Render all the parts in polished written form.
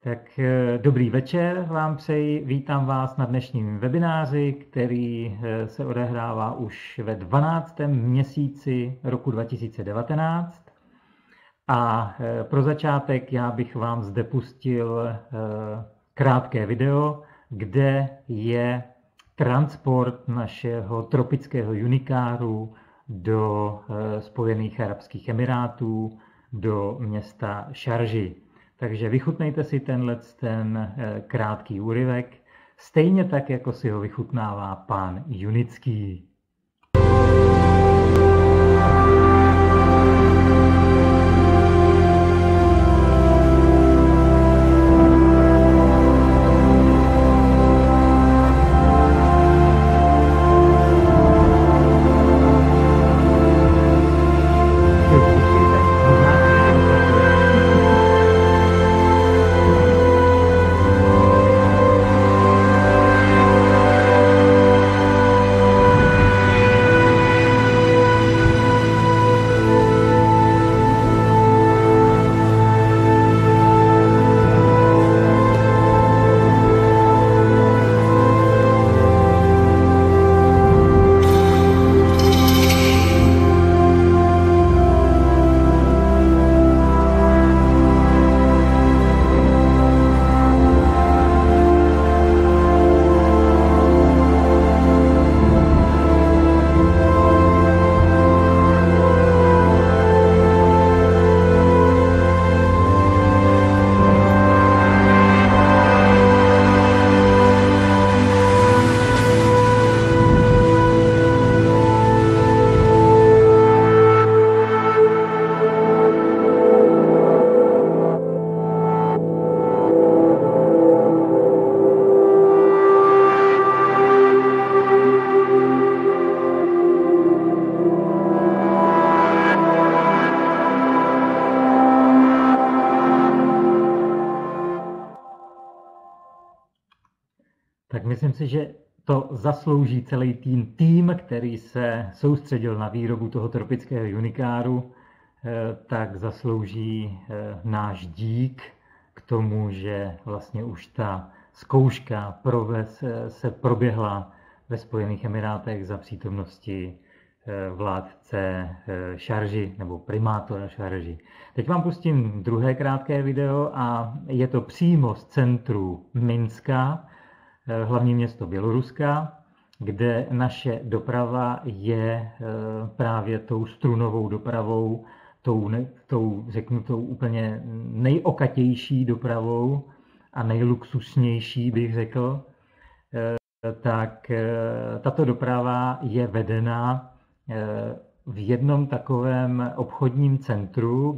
Tak dobrý večer vám přeji, vítám vás na dnešním webináři, který se odehrává už ve 12. měsíci roku 2019. A pro začátek já bych vám zde pustil krátké video, kde je transport našeho tropického junikáru do Spojených arabských emirátů, do města Šarži. Takže vychutnejte si ten krátký úryvek, stejně tak, jako si ho vychutnává pán Junický. Tak myslím si, že to zaslouží celý tým, který se soustředil na výrobu toho tropického junikáru, tak zaslouží náš dík k tomu, že vlastně už ta zkouška se proběhla ve Spojených Emirátech za přítomnosti vládce Šarži nebo primátora Šarži. Teď vám pustím druhé krátké video a je to přímo z centru Minska, hlavní město Běloruska, kde naše doprava je právě tou strunovou dopravou, tou úplně nejokatější dopravou a nejluxusnější, bych řekl. Tak tato doprava je vedena v jednom takovém obchodním centru,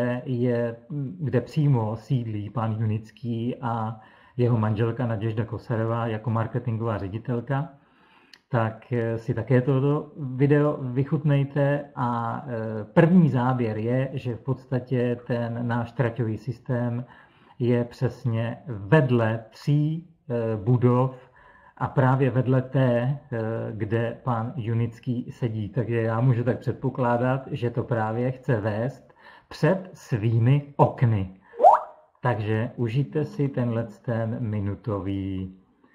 kde přímo sídlí pan Junický a jeho manželka Naděžda Kosarová jako marketingová ředitelka, tak si také toto video vychutnejte a první záběr je, že v podstatě ten náš traťový systém je přesně vedle 3 budov a právě vedle té, kde pan Junický sedí. Takže já můžu tak předpokládat, že to právě chce vést před svými okny. Takže užijte si ten minutový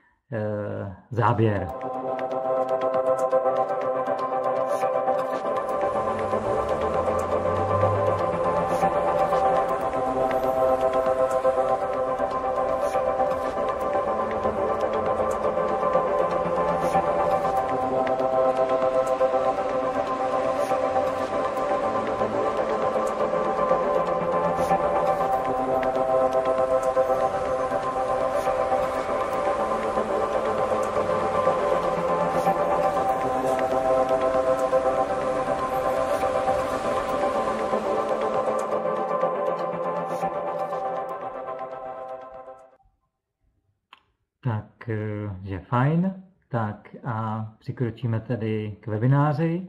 záběr. Takže fajn, tak a přikročíme tedy k webináři.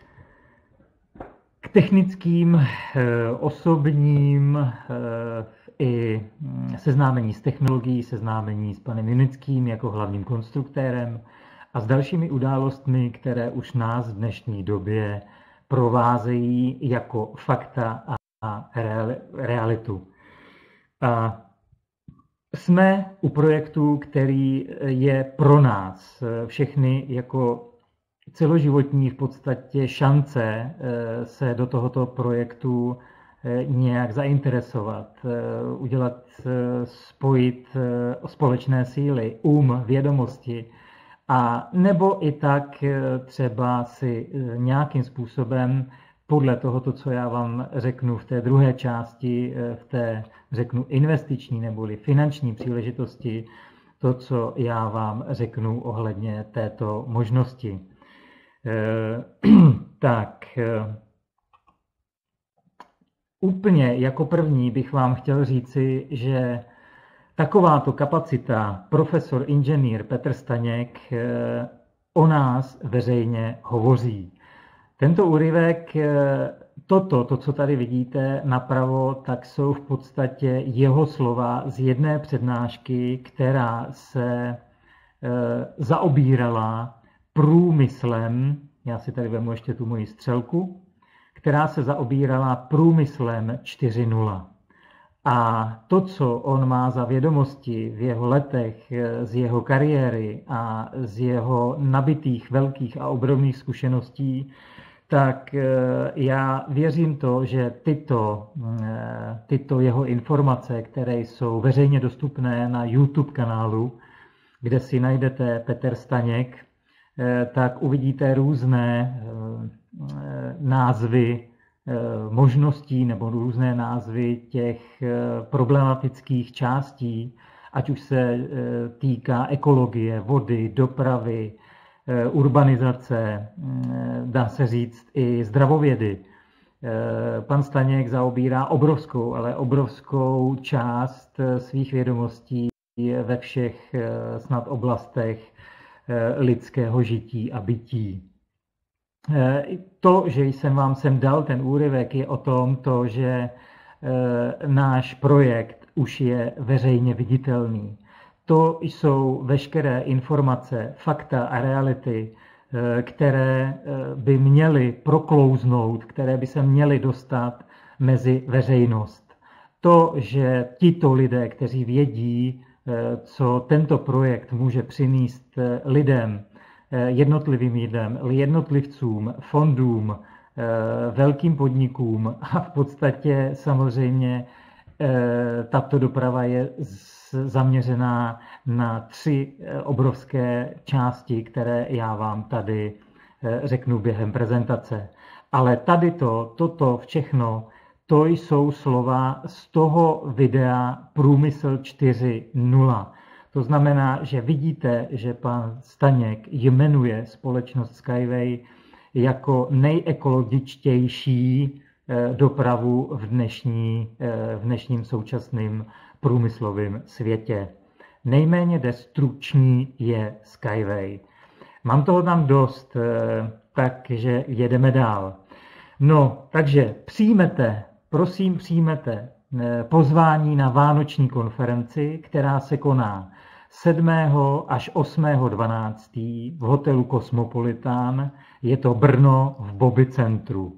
K technickým, osobním i seznámení s technologií, seznámení s panem Junickým jako hlavním konstruktérem a s dalšími událostmi, které už nás v dnešní době provázejí jako fakta a realitu. A Jsme u projektu, který je pro nás všechny jako celoživotní v podstatě šance se do tohoto projektu nějak zainteresovat, udělat, spojit společné síly, vědomosti, a nebo i tak třeba si nějakým způsobem podle tohoto, co já vám řeknu v té druhé části, v té, řeknu, investiční neboli finanční příležitosti, to, co já vám řeknu ohledně této možnosti. Tak, úplně jako první bych vám chtěl říci, že takováto kapacita profesor inženýr Petr Staněk o nás veřejně hovoří. Tento úryvek, to, co tady vidíte napravo, tak jsou v podstatě jeho slova z jedné přednášky, která se zaobírala průmyslem, já si tady vemu ještě tu moji střelku, která se zaobírala průmyslem 4.0. A to, co on má za vědomosti v jeho letech, z jeho kariéry a z jeho nabitých velkých a obrovných zkušeností, tak já věřím to, že tyto jeho informace, které jsou veřejně dostupné na YouTube kanálu, kde si najdete Petr Staněk, tak uvidíte různé názvy možností nebo různé názvy těch problematických částí, ať už se týká ekologie, vody, dopravy, urbanizace, dá se říct i zdravovědy. Pan Staněk zaobírá obrovskou, ale obrovskou část svých vědomostí ve všech snad oblastech lidského žití a bytí. To, že jsem vám sem dal ten úryvek, je o tom, že náš projekt už je veřejně viditelný. To jsou veškeré informace, fakta a reality, které by měly proklouznout, které by se měly dostat mezi veřejnost. To, že tito lidé, kteří vědí, co tento projekt může přinést lidem, jednotlivým lidem, jednotlivcům, fondům, velkým podnikům a v podstatě samozřejmě tato doprava je zaměřená na 3 obrovské části, které já vám tady řeknu během prezentace. Ale tady toto všechno, to jsou slova z toho videa Průmysl 4.0. To znamená, že vidíte, že pan Staněk jmenuje společnost Skyway jako nejekologičtější dopravu v dnešním současném průmyslovém světě. Nejméně destrukční je Skyway. Mám toho tam dost, takže jedeme dál. No, takže prosím přijmete pozvání na vánoční konferenci, která se koná 7. až 8.12. v hotelu Cosmopolitan. Je to Brno v Bobby centru.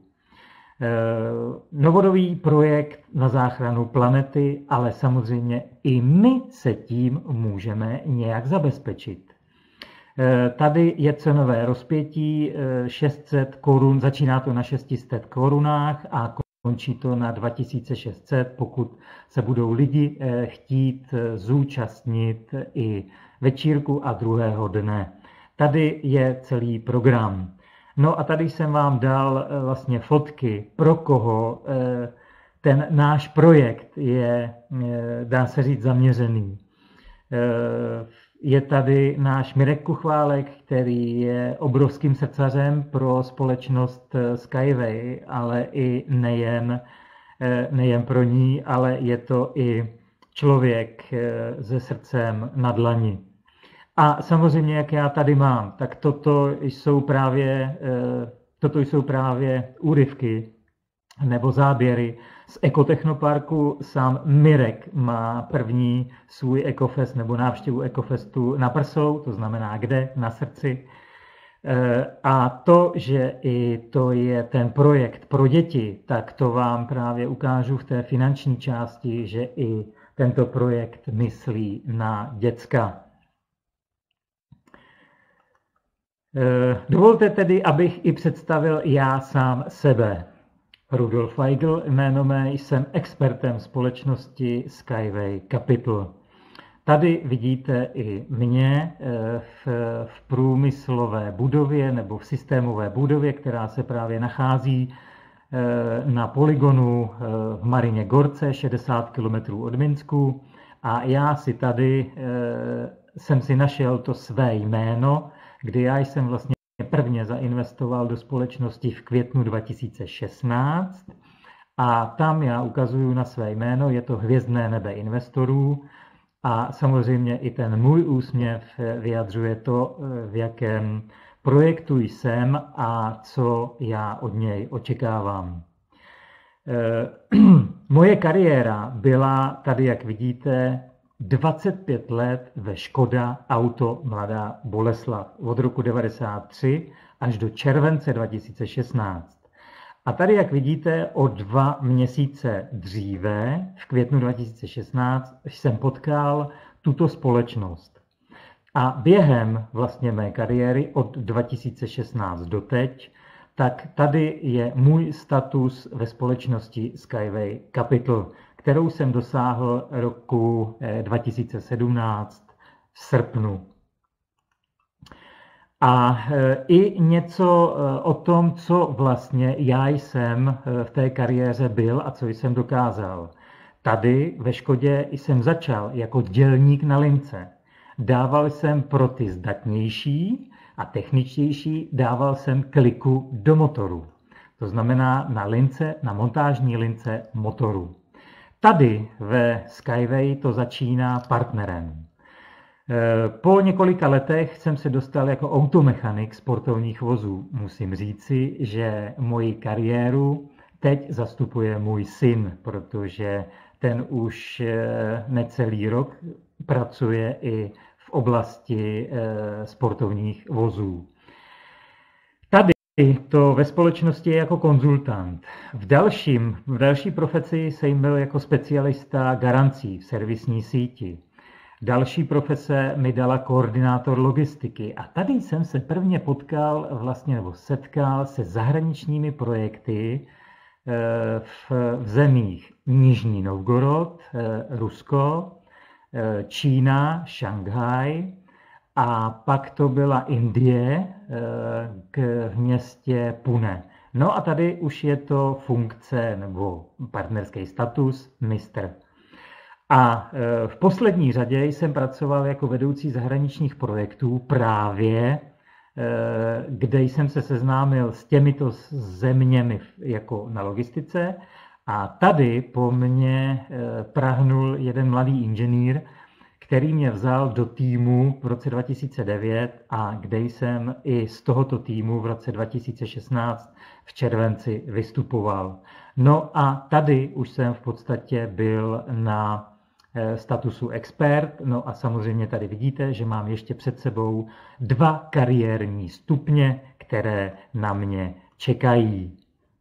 Novodobý projekt na záchranu planety, ale samozřejmě i my se tím můžeme nějak zabezpečit. Tady je cenové rozpětí 600 korun, začíná to na 600 korunách a končí to na 2600, pokud se budou lidi chtít zúčastnit i večírku a druhého dne. Tady je celý program. No a tady jsem vám dal vlastně fotky, pro koho ten náš projekt je, dá se říct, zaměřený. Je tady náš Mirek Kuchválek, který je obrovským srdcařem pro společnost Skyway, ale i nejen pro ní, ale je to i člověk se srdcem na dlani. A samozřejmě, jak já tady mám, tak toto jsou právě úryvky nebo záběry z Ekotechnoparku. Sám Mirek má první svůj Ekofest nebo návštěvu Ekofestu na prsou, to znamená kde? Na srdci. A to, že i to je ten projekt pro děti, tak to vám právě ukážu v té finanční části, že i tento projekt myslí na děcka. Dovolte tedy, abych i představil já sám sebe. Rudolf Weigl, jméno mé, jsem expertem společnosti Skyway Capital. Tady vidíte i mě v průmyslové budově nebo v systémové budově, která se právě nachází na polygonu v Marině Gorce, 60 km od Minsku. A já si tady jsem si našel to své jméno, kdy já jsem vlastně prvně zainvestoval do společnosti v květnu 2016 a tam já ukazuju na své jméno, je to Hvězdné nebe investorů a samozřejmě i ten můj úsměv vyjadřuje to, v jakém projektu jsem a co já od něj očekávám. Moje kariéra byla tady, jak vidíte, 25 let ve Škoda Auto Mladá Boleslav od roku 1993 až do července 2016. A tady, jak vidíte, o 2 měsíce dříve, v květnu 2016, jsem potkal tuto společnost. A během vlastně mé kariéry od 2016 do teď, tak tady je můj status ve společnosti Skyway Capital, kterou jsem dosáhl roku 2017 v srpnu. A i něco o tom, co vlastně já jsem v té kariéře byl a co jsem dokázal. Tady ve Škodě jsem začal jako dělník na lince. Dával jsem pro ty zdatnější a techničtější, dával jsem kliku do motoru. To znamená na lince, na montážní lince motoru. Tady ve Skyway to začíná partnerem. Po několika letech jsem se dostal jako automechanik sportovních vozů. Musím říci, že moji kariéru teď zastupuje můj syn, protože ten už necelý rok pracuje i v oblasti sportovních vozů. Tady to ve společnosti je jako konzultant. V další profesi jsem byl jako specialista garancí v servisní síti. Další profese mi dala koordinátor logistiky a tady jsem se prvně setkal se zahraničními projekty v zemích Nižní Novgorod, Rusko, Čína, Šanghaj a pak to byla Indie v městě Pune. No a tady už je to funkce nebo partnerský status mistr. A v poslední řadě jsem pracoval jako vedoucí zahraničních projektů právě, kde jsem se seznámil s těmito zeměmi jako na logistice a tady po mně prahnul jeden mladý inženýr, který mě vzal do týmu v roce 2009 a kde jsem i z tohoto týmu v roce 2016 v červenci vystupoval. No a tady už jsem v podstatě byl na statusu expert, no a samozřejmě tady vidíte, že mám ještě před sebou 2 kariérní stupně, které na mě čekají.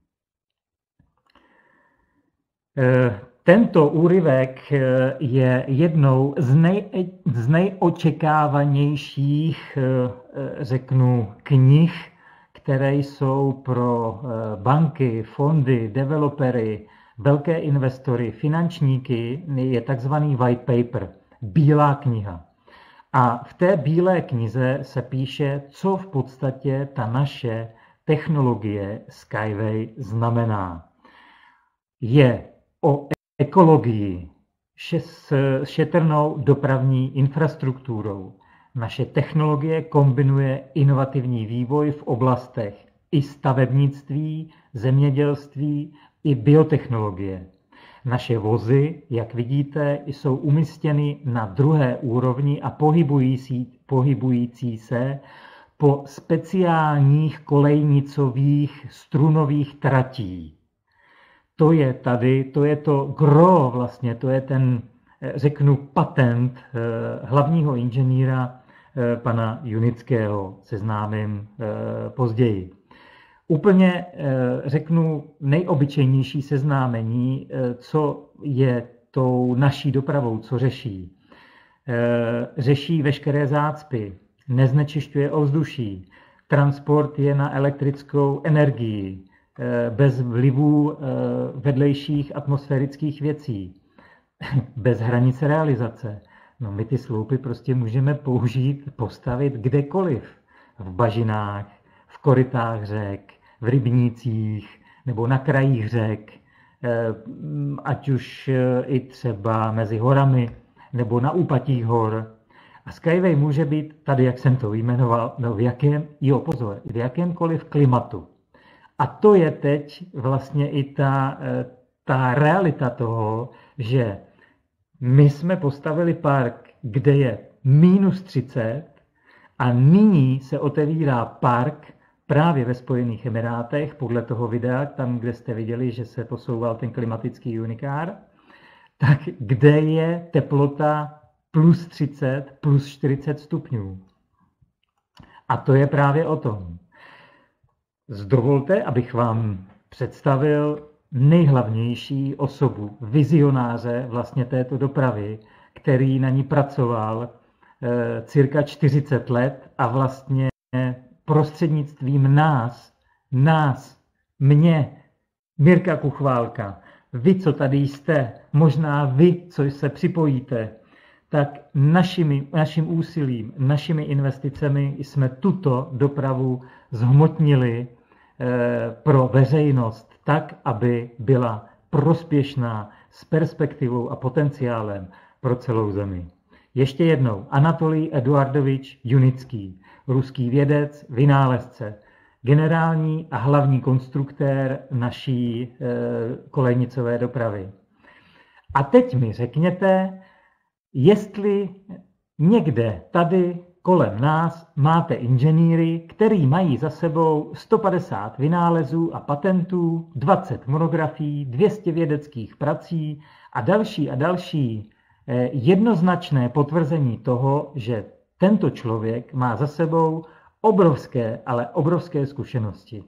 Tento úryvek je jednou z nejočekávanějších, řeknu, knih, které jsou pro banky, fondy, developery, velké investory, finančníky, je takzvaný white paper, bílá kniha. A v té bílé knize se píše, co v podstatě ta naše technologie Skyway znamená. Je o ekologii s šetrnou dopravní infrastrukturou. Naše technologie kombinuje inovativní vývoj v oblastech i stavebnictví, zemědělství, i biotechnologie. Naše vozy, jak vidíte, jsou umístěny na 2. úrovni a pohybující se po speciálních kolejnicových strunových tratí. To je tady, to je to gro vlastně, to je ten, řeknu, patent hlavního inženýra pana Junického, seznámím později. Úplně řeknu nejobyčejnější seznámení, co je tou naší dopravou, co řeší. Řeší veškeré zácpy, neznečišťuje ovzduší, transport je na elektrickou energii, bez vlivů vedlejších atmosférických věcí, bez hranice realizace. No my ty sloupy prostě můžeme použít, postavit kdekoliv. V bažinách, v korytách řek, v rybnících nebo na krajích řek, ať už i třeba mezi horami nebo na úpatích hor. A Skyway může být tady, jak jsem to vyjmenoval, no v jakémkoliv klimatu. A to je teď vlastně i ta realita toho, že my jsme postavili park, kde je -30 a nyní se otevírá park právě ve Spojených Emirátech, podle toho videa, tam, kde jste viděli, že se posouval ten klimatický unikár, tak kde je teplota +30, +40 stupňů. A to je právě o tom. Dovolte, abych vám představil nejhlavnější osobu, vizionáře vlastně této dopravy, který na ní pracoval cirka 40 let a vlastně prostřednictvím mě, Mirka Kuchválka, vy, co tady jste, možná vy, co se připojíte, tak naším úsilím, našimi investicemi jsme tuto dopravu zhmotnili pro veřejnost tak, aby byla prospěšná s perspektivou a potenciálem pro celou zemi. Ještě jednou, Anatolij Eduardovič Junický, ruský vědec, vynálezce, generální a hlavní konstruktér naší kolejnicové dopravy. A teď mi řekněte, jestli někde tady kolem nás máte inženýry, který mají za sebou 150 vynálezů a patentů, 20 monografií, 200 vědeckých prací a další jednoznačné potvrzení toho, že tento člověk má za sebou obrovské, ale obrovské zkušenosti.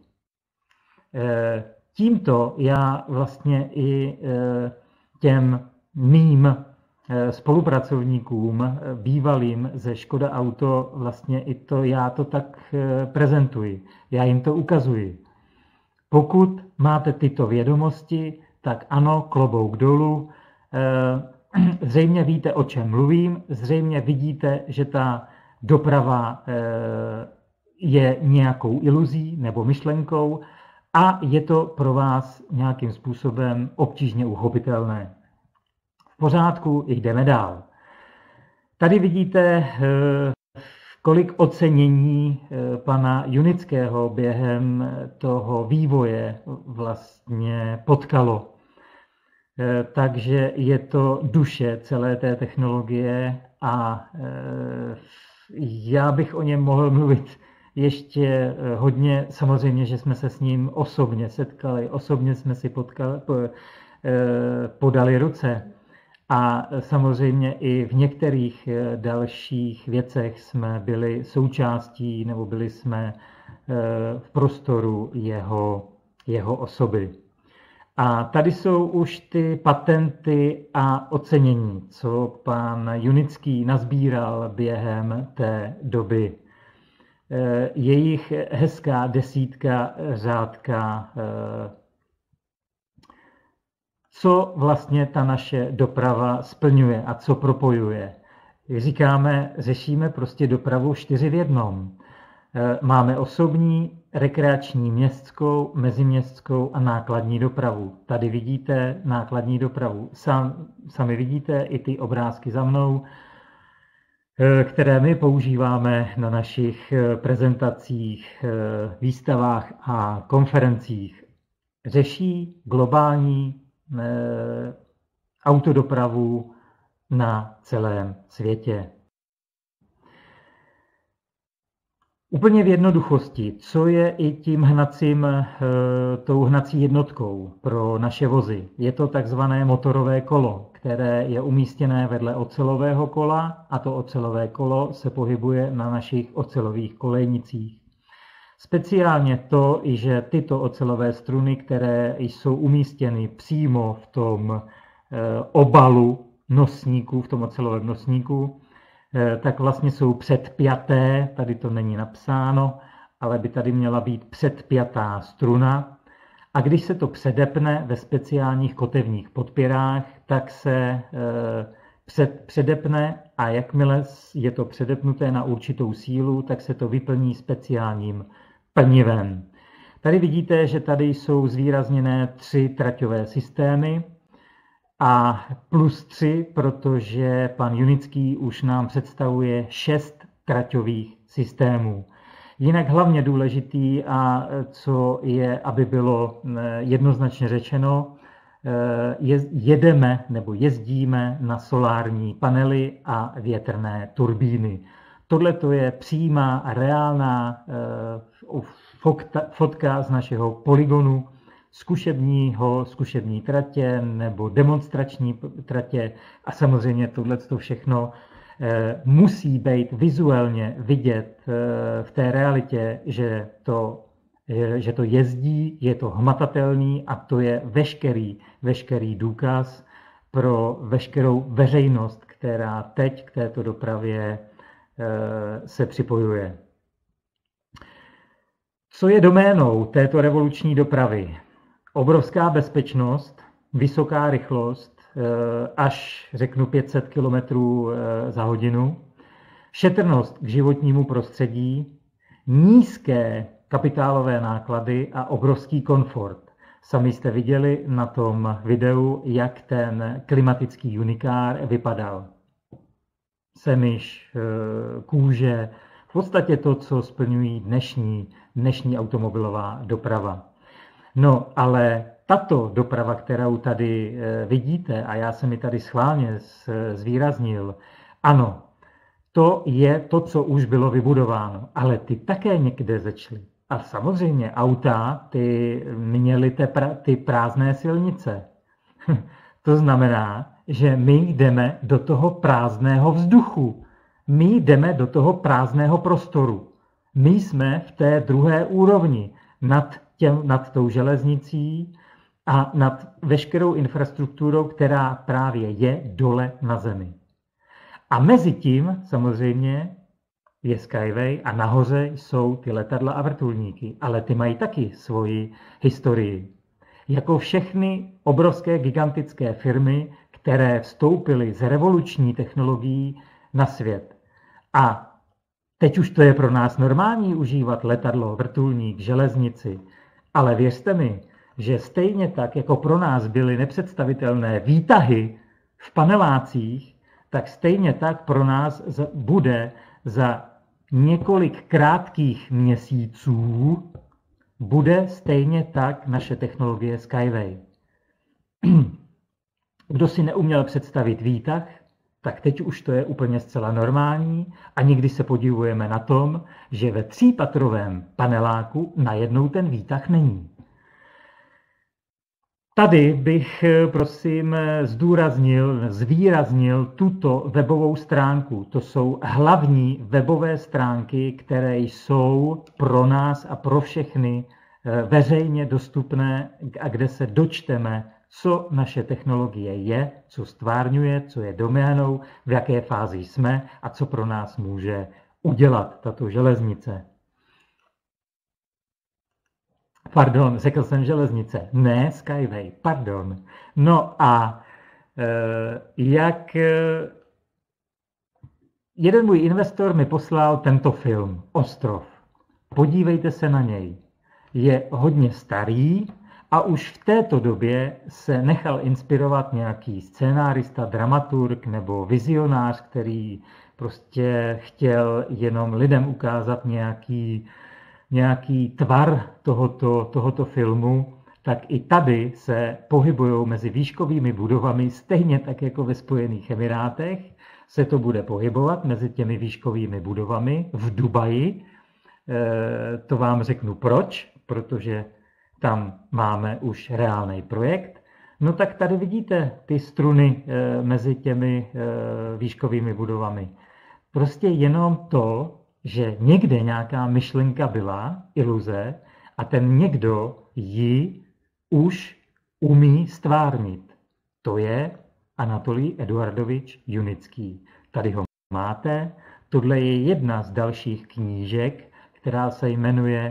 Tímto já vlastně i těm mým spolupracovníkům bývalým ze Škoda Auto vlastně já to tak prezentuji. Já jim to ukazuji. Pokud máte tyto vědomosti, tak ano, klobouk dolů. Zřejmě víte, o čem mluvím, zřejmě vidíte, že ta doprava je nějakou iluzí nebo myšlenkou a je to pro vás nějakým způsobem obtížně uchopitelné. V pořádku, jdeme dál. Tady vidíte, kolik ocenění pana Junického během toho vývoje vlastně potkalo. Takže je to duše celé té technologie a já bych o něm mohl mluvit ještě hodně. Samozřejmě, že jsme se s ním osobně setkali, osobně jsme si podali ruce. A samozřejmě i v některých dalších věcech jsme byli součástí nebo byli jsme v prostoru jeho osoby. A tady jsou už ty patenty a ocenění, co pan Junický nazbíral během té doby. Je jich hezká desítka, řádka, co vlastně ta naše doprava splňuje a co propojuje. Jak říkáme, řešíme prostě dopravu 4 v 1. Máme osobní, rekreační, městskou, meziměstskou a nákladní dopravu. Tady vidíte nákladní dopravu. Sami vidíte i ty obrázky za mnou, které my používáme na našich prezentacích, výstavách a konferencích. Řeší globální autodopravu na celém světě. Úplně v jednoduchosti, co je i tím tou hnací jednotkou pro naše vozy. Je to takzvané motorové kolo, které je umístěné vedle ocelového kola a to ocelové kolo se pohybuje na našich ocelových kolejnicích. Speciálně to, že tyto ocelové struny, které jsou umístěny přímo v tom obalu nosníku, v tom ocelovém nosníku, tak vlastně jsou předpjaté, tady to není napsáno, ale by tady měla být předpjatá struna. A když se to předepne ve speciálních kotevních podpěrách, tak se předepne a jakmile je to předepnuté na určitou sílu, tak se to vyplní speciálním plnivem. Tady vidíte, že tady jsou zvýrazněné 3 traťové systémy a +3, protože pan Junický už nám představuje 6 traťových systémů. Jinak hlavně důležitý a co je, aby bylo jednoznačně řečeno, jedeme nebo jezdíme na solární panely a větrné turbíny. Tohle to je přímá a reálná fotka z našeho polygonu zkušební tratě nebo demonstrační tratě a samozřejmě tohleto všechno musí být vizuálně vidět v té realitě, že to jezdí, je to hmatatelný a to je veškerý důkaz pro veškerou veřejnost, která teď k této dopravě se připojuje. Co je doménou této revoluční dopravy? Obrovská bezpečnost, vysoká rychlost, až řeknu 500 km za hodinu, šetrnost k životnímu prostředí, nízké kapitálové náklady a obrovský komfort. Sami jste viděli na tom videu, jak ten klimatický unikár vypadal. Semiš, kůže, v podstatě to, co splňují dnešní automobilová doprava. No, ale tato doprava, kterou tady vidíte, a já jsem ji tady schválně zvýraznil, ano, to je to, co už bylo vybudováno, ale ty také někde začaly. A samozřejmě auta, ty měly ty prázdné silnice. To znamená, že my jdeme do toho prázdného vzduchu. My jdeme do toho prázdného prostoru. My jsme v té druhé úrovni nad tou železnicí a nad veškerou infrastrukturou, která právě je dole na zemi. A mezi tím samozřejmě je Skyway a nahoře jsou ty letadla a vrtulníky, ale ty mají taky svoji historii. Jako všechny obrovské gigantické firmy, které vstoupily z revoluční technologií na svět. A teď už to je pro nás normální užívat letadlo, vrtulník, železnici, ale věřte mi, že stejně tak, jako pro nás byly nepředstavitelné výtahy v panelácích, tak stejně tak pro nás bude za několik krátkých měsíců bude stejně tak naše technologie Skyway. Kdo si neuměl představit výtah, tak teď už to je úplně zcela normální a někdy se podivujeme na tom, že ve 3patrovém paneláku najednou ten výtah není. Tady bych, prosím, zvýraznil tuto webovou stránku. To jsou hlavní webové stránky, které jsou pro nás a pro všechny veřejně dostupné a kde se dočteme, co naše technologie je, co stvárňuje, co je doménou, v jaké fázi jsme a co pro nás může udělat tato železnice. Pardon, řekl jsem železnice, ne Skyway, pardon. No a jeden můj investor mi poslal tento film, Ostrov. Podívejte se na něj. Je hodně starý a už v této době se nechal inspirovat nějaký scénárista, dramaturg nebo vizionář, který prostě chtěl jenom lidem ukázat nějaký tvar tohoto filmu, tak i tady se pohybují mezi výškovými budovami, stejně tak jako ve Spojených Emirátech se to bude pohybovat mezi těmi výškovými budovami v Dubaji. To vám řeknu proč, protože tam máme už reálný projekt. No tak tady vidíte ty struny mezi těmi výškovými budovami. Prostě jenom to, že někde nějaká myšlenka byla, iluze, a ten někdo ji už umí stvárnit. To je Anatolij Eduardovič Junický. Tady ho máte. Tohle je jedna z dalších knížek, která se jmenuje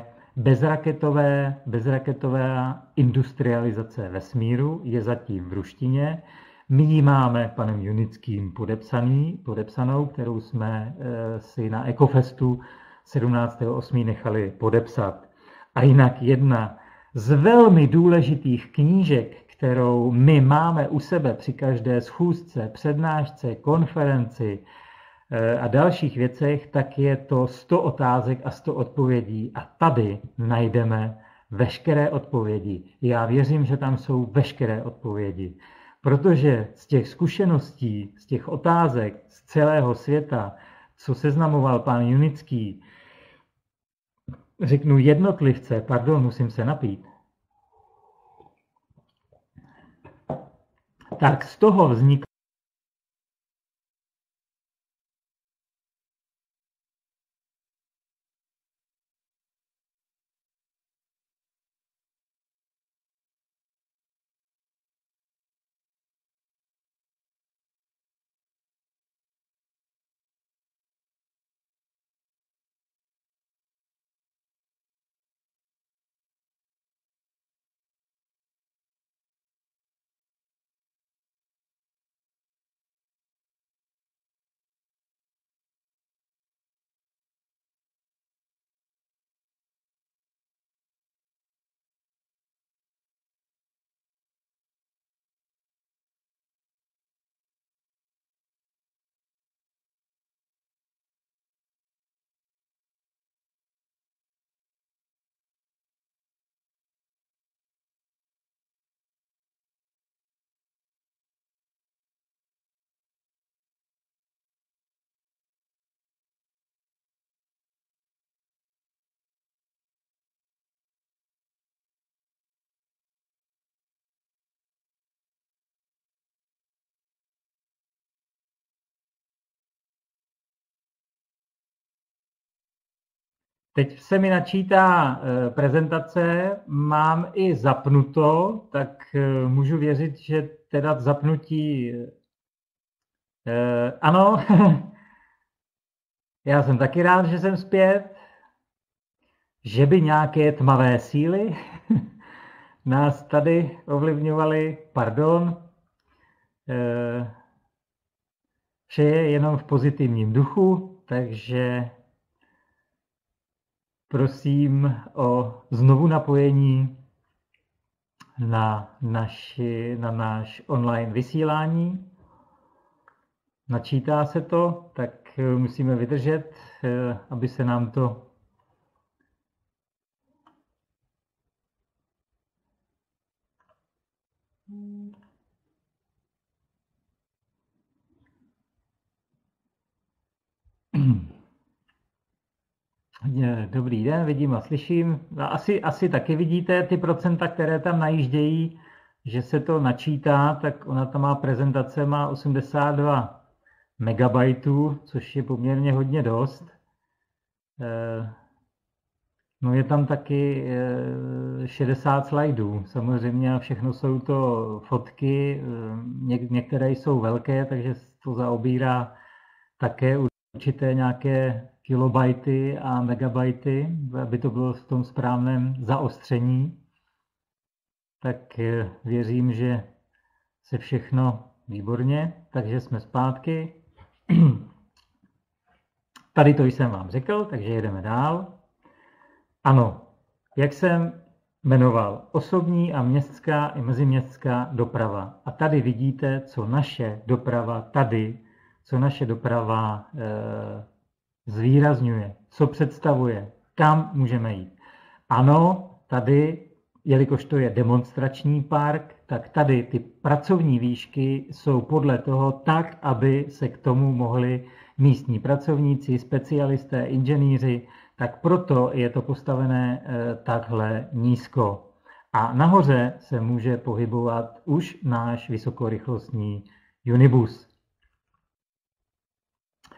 Bezraketová industrializace vesmíru, je zatím v ruštině. My ji máme panem Junickým podepsanou, kterou jsme si na Ekofestu 17.8. nechali podepsat. A jinak jedna z velmi důležitých knížek, kterou my máme u sebe při každé schůzce, přednášce, konferenci a dalších věcech, tak je to 100 otázek a 100 odpovědí. A tady najdeme veškeré odpovědi. Já věřím, že tam jsou veškeré odpovědi. Protože z těch zkušeností, z těch otázek z celého světa, co seznamoval pán Junický, řeknu jednotlivce, pardon, musím se napít, tak z toho vznikl Teď se mi načítá prezentace, mám i zapnuto, tak můžu věřit, že teda zapnutí... Ano, já jsem taky rád, že jsem zpět. Že by nějaké tmavé síly nás tady ovlivňovaly, pardon. Vše je jenom v pozitivním duchu, takže... Prosím o znovu napojení na náš online vysílání. Načítá se to, tak musíme vydržet, aby se nám to Dobrý den, vidím a slyším. Asi taky vidíte ty procenta, které tam najíždějí, že se to načítá, tak ona tam má prezentace, má 82 megabajtů, což je poměrně hodně dost. No je tam taky 60 slajdů, samozřejmě a všechno jsou to fotky, některé jsou velké, takže to zaobírá také určité nějaké kilobajty a megabajty, aby to bylo v tom správném zaostření. Tak věřím, že se všechno výborně, takže jsme zpátky. Tady to jsem vám řekl, takže jedeme dál. Ano, jak jsem jmenoval, osobní a městská i meziměstská doprava. A tady vidíte, co naše doprava zvýrazňuje, co představuje, kam můžeme jít. Ano, tady, jelikož to je demonstrační park, tak tady ty pracovní výšky jsou podle toho tak, aby se k tomu mohli místní pracovníci, specialisté, inženýři, tak proto je to postavené takhle nízko. A nahoře se může pohybovat už náš vysokorychlostní Unibus.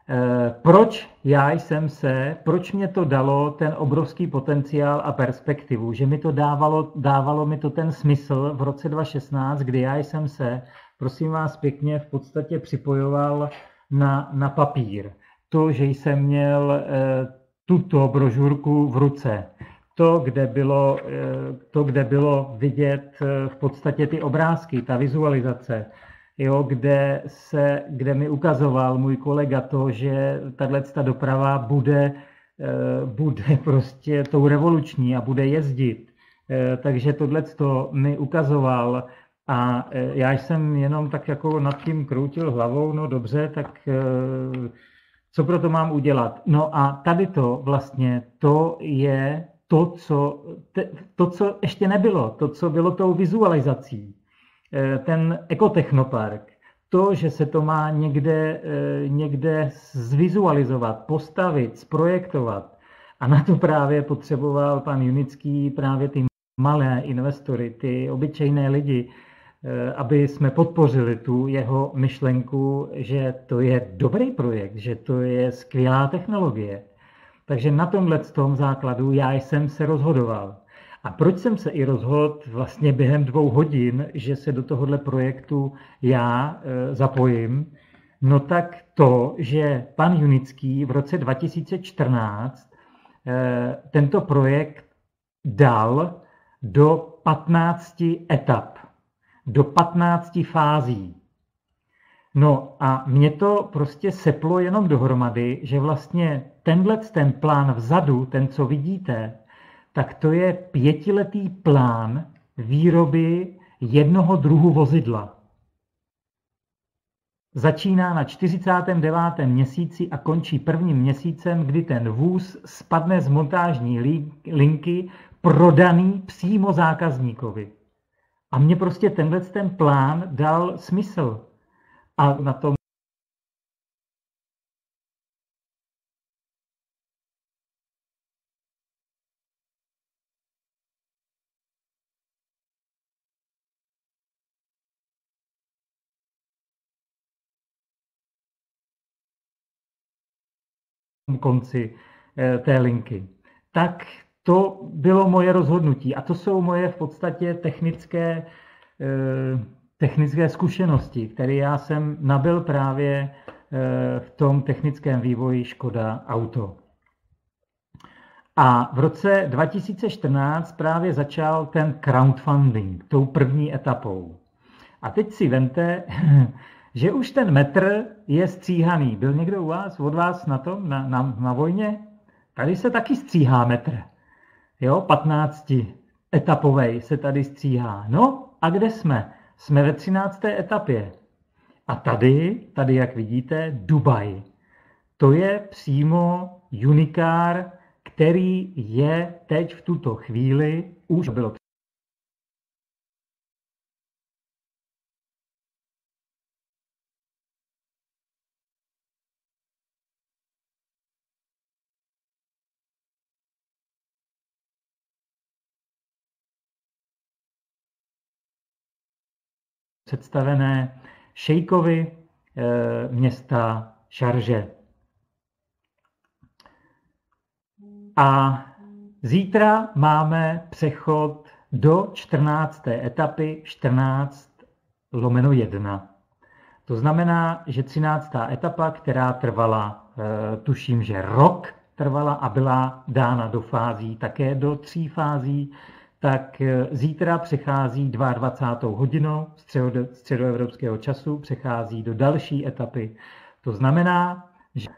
proč mě to dalo ten obrovský potenciál a perspektivu, že mi to dávalo mi to ten smysl v roce 2016, kdy já jsem se, prosím vás pěkně, v podstatě připojoval na papír. To, že jsem měl tuto brožurku v ruce, to, kde bylo vidět v podstatě ty obrázky, ta vizualizace, jo, kde mi ukazoval můj kolega to, že tato doprava bude prostě tou revoluční a bude jezdit. Takže tohleto mi ukazoval a já jsem jenom tak jako nad tím kroutil hlavou, no dobře, tak co pro to mám udělat? No a tady to vlastně, to je to, co ještě nebylo, to, co bylo tou vizualizací. Ten ekotechnopark, to, že se to má někde zvizualizovat, postavit, zprojektovat. A na to právě potřeboval pan Junický právě ty malé investory, ty obyčejné lidi, aby jsme podpořili tu jeho myšlenku, že to je dobrý projekt, že to je skvělá technologie. Takže na tomhletom základu já jsem se rozhodoval. A proč jsem se i rozhodl vlastně během 2 hodin, že se do tohohle projektu já zapojím? No tak to, že pan Junický v roce 2014 tento projekt dal do 15 etap, do 15 fází. No a mě to prostě seplo jenom dohromady, že vlastně ten plán vzadu, ten, co vidíte, tak to je 5letý plán výroby jednoho druhu vozidla. Začíná na 49. měsíci a končí 1. měsícem, kdy ten vůz spadne z montážní linky prodaný přímo zákazníkovi. A mně prostě ten plán dal smysl. A na tom konci té linky. Tak to bylo moje rozhodnutí a to jsou moje v podstatě technické zkušenosti, které já jsem nabyl právě v tom technickém vývoji Škoda Auto. A v roce 2014 právě začal ten crowdfunding, tou první etapou. A teď si vemte, že už ten metr je stříhaný. Byl někdo u vás, od vás na tom, na vojně? Tady se taky stříhá metr. Jo, 15 etapovej se tady stříhá. No a kde jsme? Jsme ve 13. etapě. A tady, jak vidíte, Dubaj. To je přímo unikár, který je teď v tuto chvíli, už bylo představené šejkovi města Šarže. A zítra máme přechod do 14. etapy 14/1. To znamená, že 13. etapa, která trvala, tuším, že rok trvala a byla dána do fází, také do 3 fází, tak zítra přechází 22. hodinou středoevropského času, přechází do další etapy. To znamená, že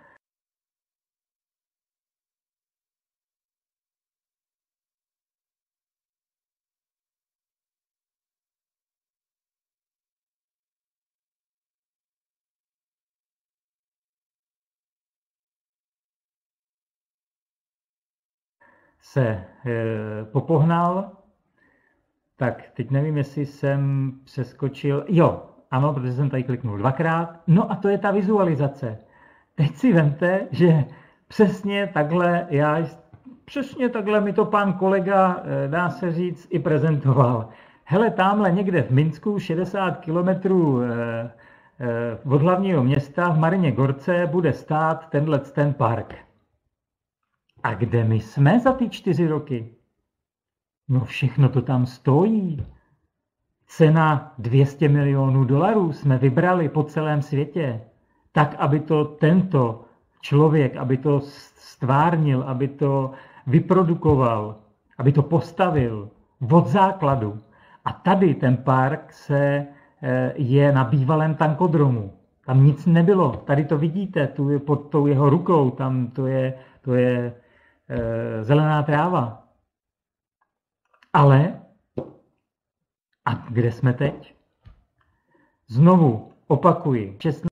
se popohnal, tak teď nevím, jestli jsem přeskočil, jo, ano, protože jsem tady kliknul 2krát, no a to je ta vizualizace. Teď si vemte, že přesně takhle mi to pan kolega, dá se říct, i prezentoval. Hele, tamhle někde v Minsku 60 kilometrů Od hlavního města v Marině Gorce bude stát ten park. A kde my jsme za ty 4 roky? No všechno to tam stojí. Cena $200 milionů jsme vybrali po celém světě. Tak, aby to tento člověk, aby to stvárnil, aby to vyprodukoval, aby to postavil od základu. A tady ten park je na bývalém tankodromu. Tam nic nebylo. Tady to vidíte, tu je pod tou jeho rukou, tam to je zelená tráva. Ale a kde jsme teď? Znovu opakuji, 16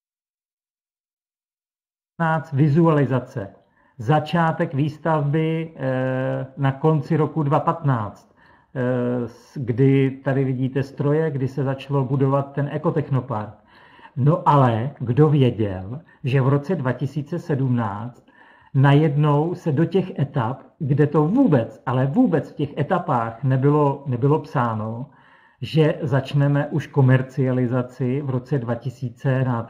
vizualizace. Začátek výstavby na konci roku 2015, kdy tady vidíte stroje, kdy se začalo budovat ten ekotechnopark. No ale kdo věděl, že v roce 2017 najednou se do těch etap, kde to vůbec, ale vůbec v těch etapách nebylo psáno, že začneme už komercializaci v roce 2000.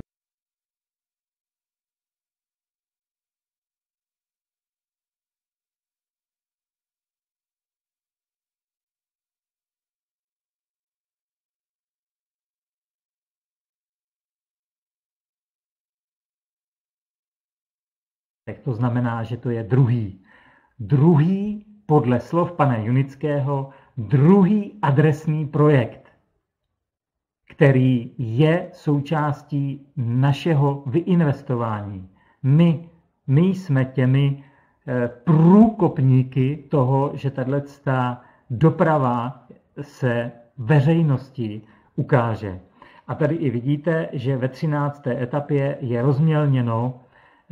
To znamená, že to je druhý podle slov pana Junického, druhý adresný projekt, který je součástí našeho vyinvestování. My jsme těmi průkopníky toho, že tato doprava se veřejnosti ukáže. A tady i vidíte, že ve 13. etapě je rozmělněno.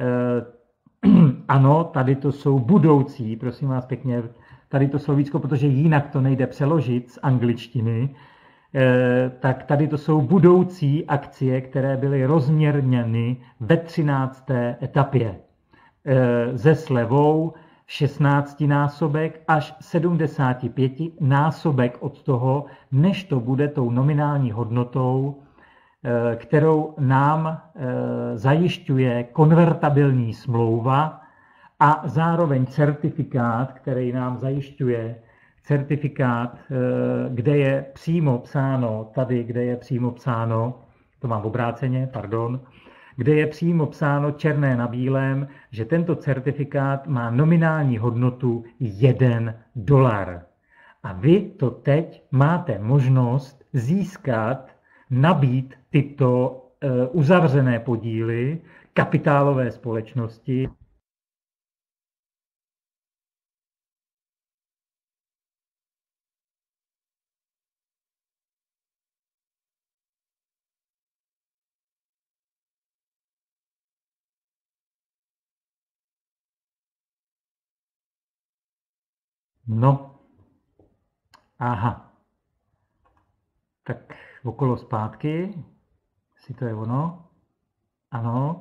Ano, tady to jsou budoucí, prosím vás pěkně, tady to slovíčko, protože jinak to nejde přeložit z angličtiny, tak tady to jsou budoucí akcie, které byly rozměrněny ve 13. etapě. Se slevou 16násobek až 75násobek od toho, než to bude tou nominální hodnotou, kterou nám zajišťuje konvertabilní smlouva a zároveň certifikát, který nám zajišťuje certifikát, kde je přímo psáno, tady, kde je přímo psáno, to mám obráceně, pardon, kde je přímo psáno černé na bílém, že tento certifikát má nominální hodnotu $1. A vy to teď máte možnost získat, nabít tyto uzavřené podíly kapitálové společnosti. No, aha, tak okolo zpátky, jestli to je ono, ano.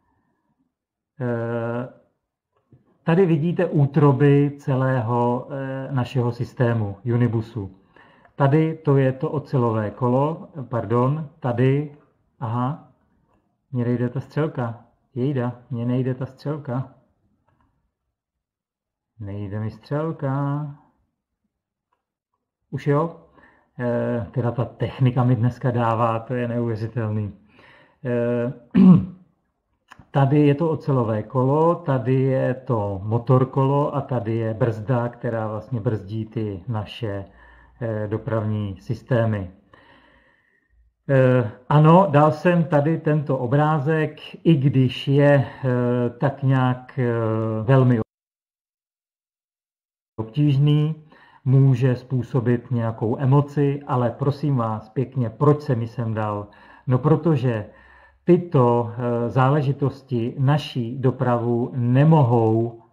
Tady vidíte útroby celého našeho systému Unibusu. Tady to je to ocelové kolo, pardon, tady, aha, mně nejde ta střelka, jejda, mně nejde ta střelka. Nejde mi střelka. Už jo? Teda ta technika mi dneska dává, to je neuvěřitelný. Tady je to ocelové kolo, tady je to motorkolo a tady je brzda, která vlastně brzdí ty naše dopravní systémy. Ano, dal jsem tady tento obrázek, i když je tak nějak velmi obtížný, může způsobit nějakou emoci, ale prosím vás pěkně, proč jsem ji sem dal? No protože tyto záležitosti naší dopravu nemohou,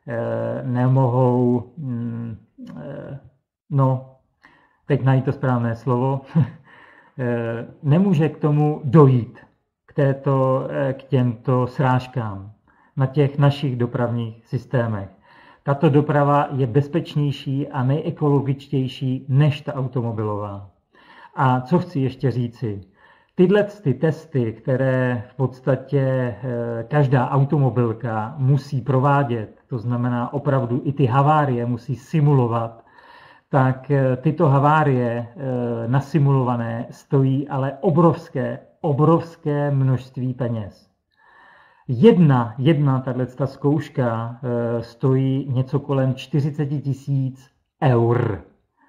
no, teď najít to správné slovo, nemůže k tomu dojít, k těmto srážkám na těch našich dopravních systémech. Tato doprava je bezpečnější a nejekologičtější než ta automobilová. A co chci ještě říci? Tyhle ty testy, které v podstatě každá automobilka musí provádět, to znamená opravdu i ty havárie musí simulovat, tak tyto havárie nasimulované stojí ale obrovské množství peněz. Jedna tato zkouška stojí něco kolem 40 000 eur.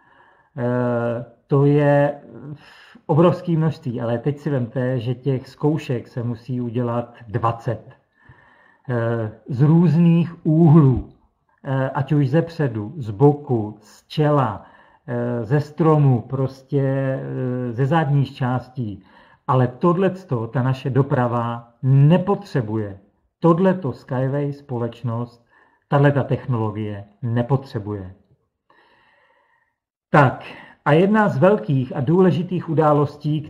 To je obrovské množství, ale teď si vemte, že těch zkoušek se musí udělat 20. Z různých úhlů, ať už ze předu, z boku, z čela, ze stromu, prostě ze zadních částí. Ale tohleto ta naše doprava nepotřebuje. Tohleto Skyway společnost, tahleta technologie nepotřebuje. Tak a jedna z velkých a důležitých událostí,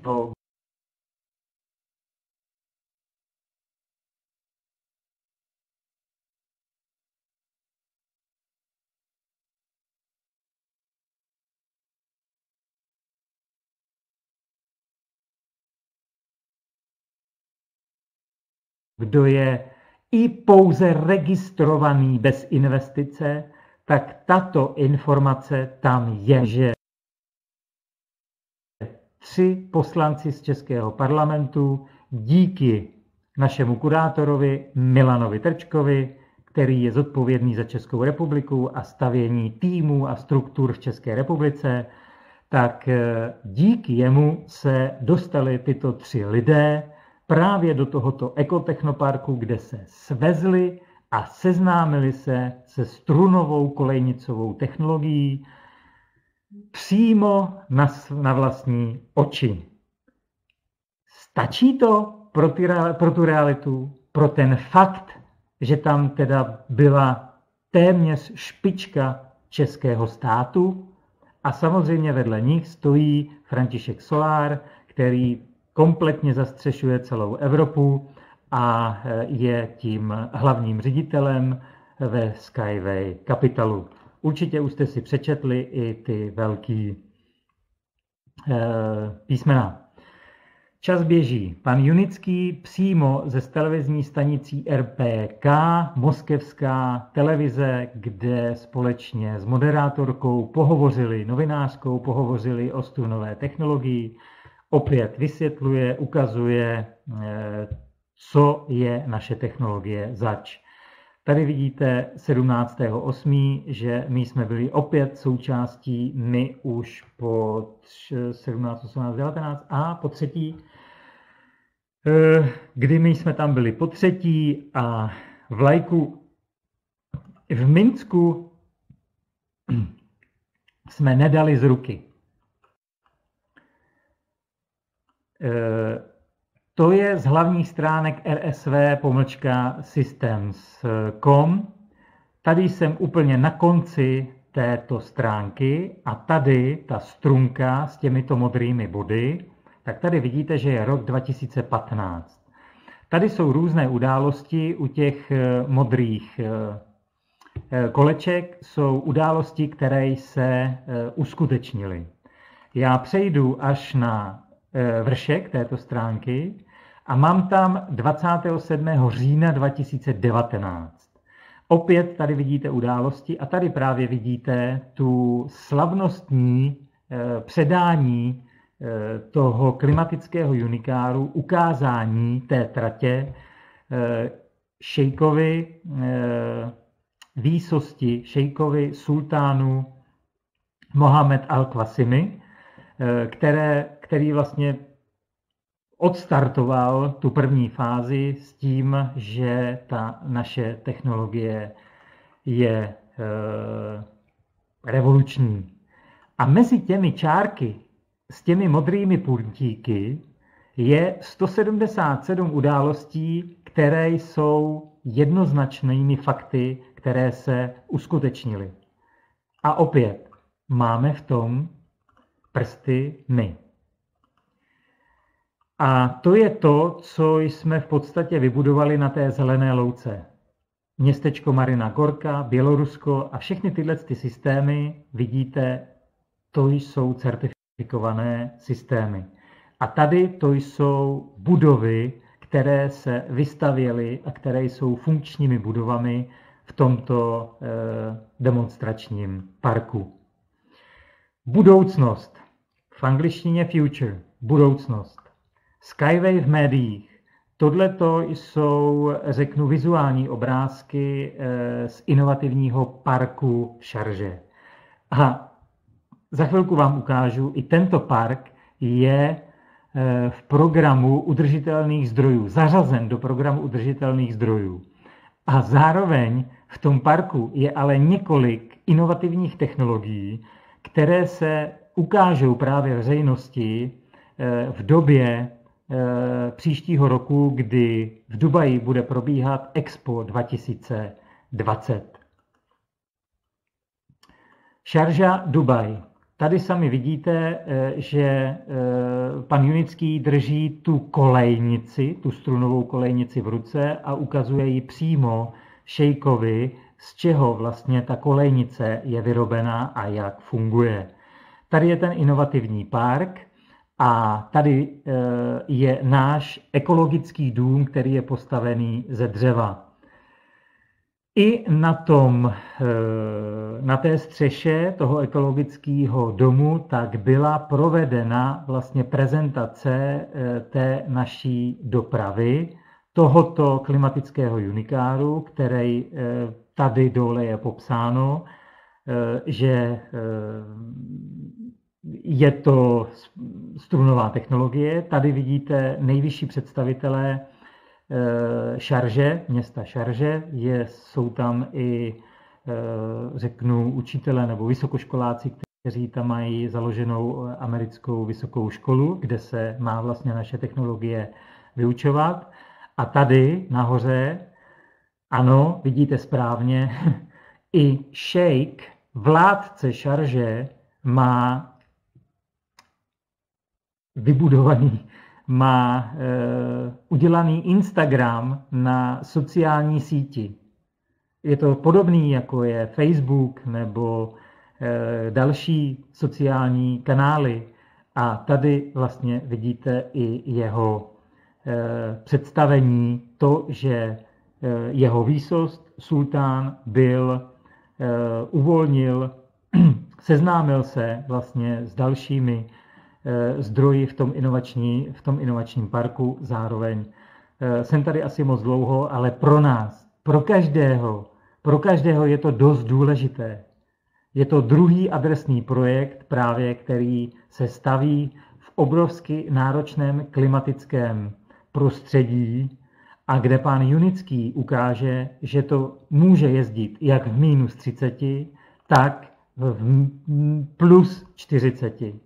kdo je i pouze registrovaný bez investice, tak tato informace tam je, že 3 poslanci z Českého parlamentu díky našemu kurátorovi Milanovi Trčkovi, který je zodpovědný za Českou republiku a stavění týmů a struktur v České republice, tak díky jemu se dostali tyto 3 lidé právě do tohoto ekotechnoparku, kde se svezli a seznámili se se strunovou kolejnicovou technologií přímo na vlastní oči. Stačí to pro tu realitu, pro ten fakt, že tam teda byla téměř špička českého státu a samozřejmě vedle nich stojí František Solár, který kompletně zastřešuje celou Evropu a je tím hlavním ředitelem ve Skyway Capitalu. Určitě už jste si přečetli i ty velký písmena. Čas běží. Pan Junický přímo ze televizní stanicí RPK, moskevská televize, kde společně s moderátorkou novinářkou pohovořili o strunové technologii, opět vysvětluje, ukazuje, co je naše technologie zač. Tady vidíte 17.8., že my jsme byli opět součástí, my už po 17, 18, 19 a po třetí, kdy my jsme tam byli po třetí a v Minsku jsme nedali z ruky. To je z hlavních stránek rsv-systems.com. Tady jsem úplně na konci této stránky a tady ta strunka s těmito modrými body, tak tady vidíte, že je rok 2015. Tady jsou různé události, u těch modrých koleček jsou události, které se uskutečnily. Já přejdu až na vršek této stránky a mám tam 27. října 2019. Opět tady vidíte události a tady právě vidíte tu slavnostní předání toho klimatického unikáru, ukázání té tratě šejkovi výsosti, šejkovi sultánu Mohamed Al-Qasimi, který vlastně odstartoval tu první fázi s tím, že ta naše technologie je revoluční. A mezi těmi čárky s těmi modrými puntíky je 177 událostí, které jsou jednoznačnými fakty, které se uskutečnily. A opět máme v tom prsty my. A to je to, co jsme v podstatě vybudovali na té zelené louce. Městečko Marina Gorka, Bělorusko a všechny tyhle systémy, vidíte, to jsou certifikované systémy. A tady to jsou budovy, které se vystavěly a které jsou funkčními budovami v tomto demonstračním parku. Budoucnost. V angličtině future. Budoucnost. Skyway v médiích. Tohleto jsou, řeknu, vizuální obrázky z inovativního parku Charže. A za chvilku vám ukážu, i tento park je v programu udržitelných zdrojů, zařazen do programu udržitelných zdrojů. A zároveň v tom parku je ale několik inovativních technologií, které se ukážou právě veřejnosti v době příštího roku, kdy v Dubaji bude probíhat Expo 2020. Šarža, Dubaj. Tady sami vidíte, že pan Junický drží tu kolejnici, tu strunovou kolejnici v ruce a ukazuje ji přímo šejkovi, z čeho vlastně ta kolejnice je vyrobená a jak funguje. Tady je ten inovativní park a tady je náš ekologický dům, který je postavený ze dřeva. I na té střeše toho ekologického domu tak byla provedena vlastně prezentace té naší dopravy, tohoto klimatického unikáru, který tady dole je popsáno, že je to strunová technologie. Tady vidíte nejvyšší představitelé Šarže, města Šarže, jsou tam i, řeknu, učitelé nebo vysokoškoláci, kteří tam mají založenou americkou vysokou školu, kde se má vlastně naše technologie vyučovat. A tady nahoře, ano, vidíte správně, i šejk, vládce Šarže, má udělaný Instagram na sociální síti. Je to podobný, jako je Facebook nebo další sociální kanály. A tady vlastně vidíte i jeho představení, to, že jeho výsost sultán uvolnil, seznámil se vlastně s dalšími zdroji v tom inovačním parku. Zároveň jsem tady asi moc dlouho, ale pro nás, pro každého je to dost důležité. Je to druhý adresný projekt, právě který se staví v obrovsky náročném klimatickém prostředí a kde pán Junický ukáže, že to může jezdit jak v -30, tak v +40.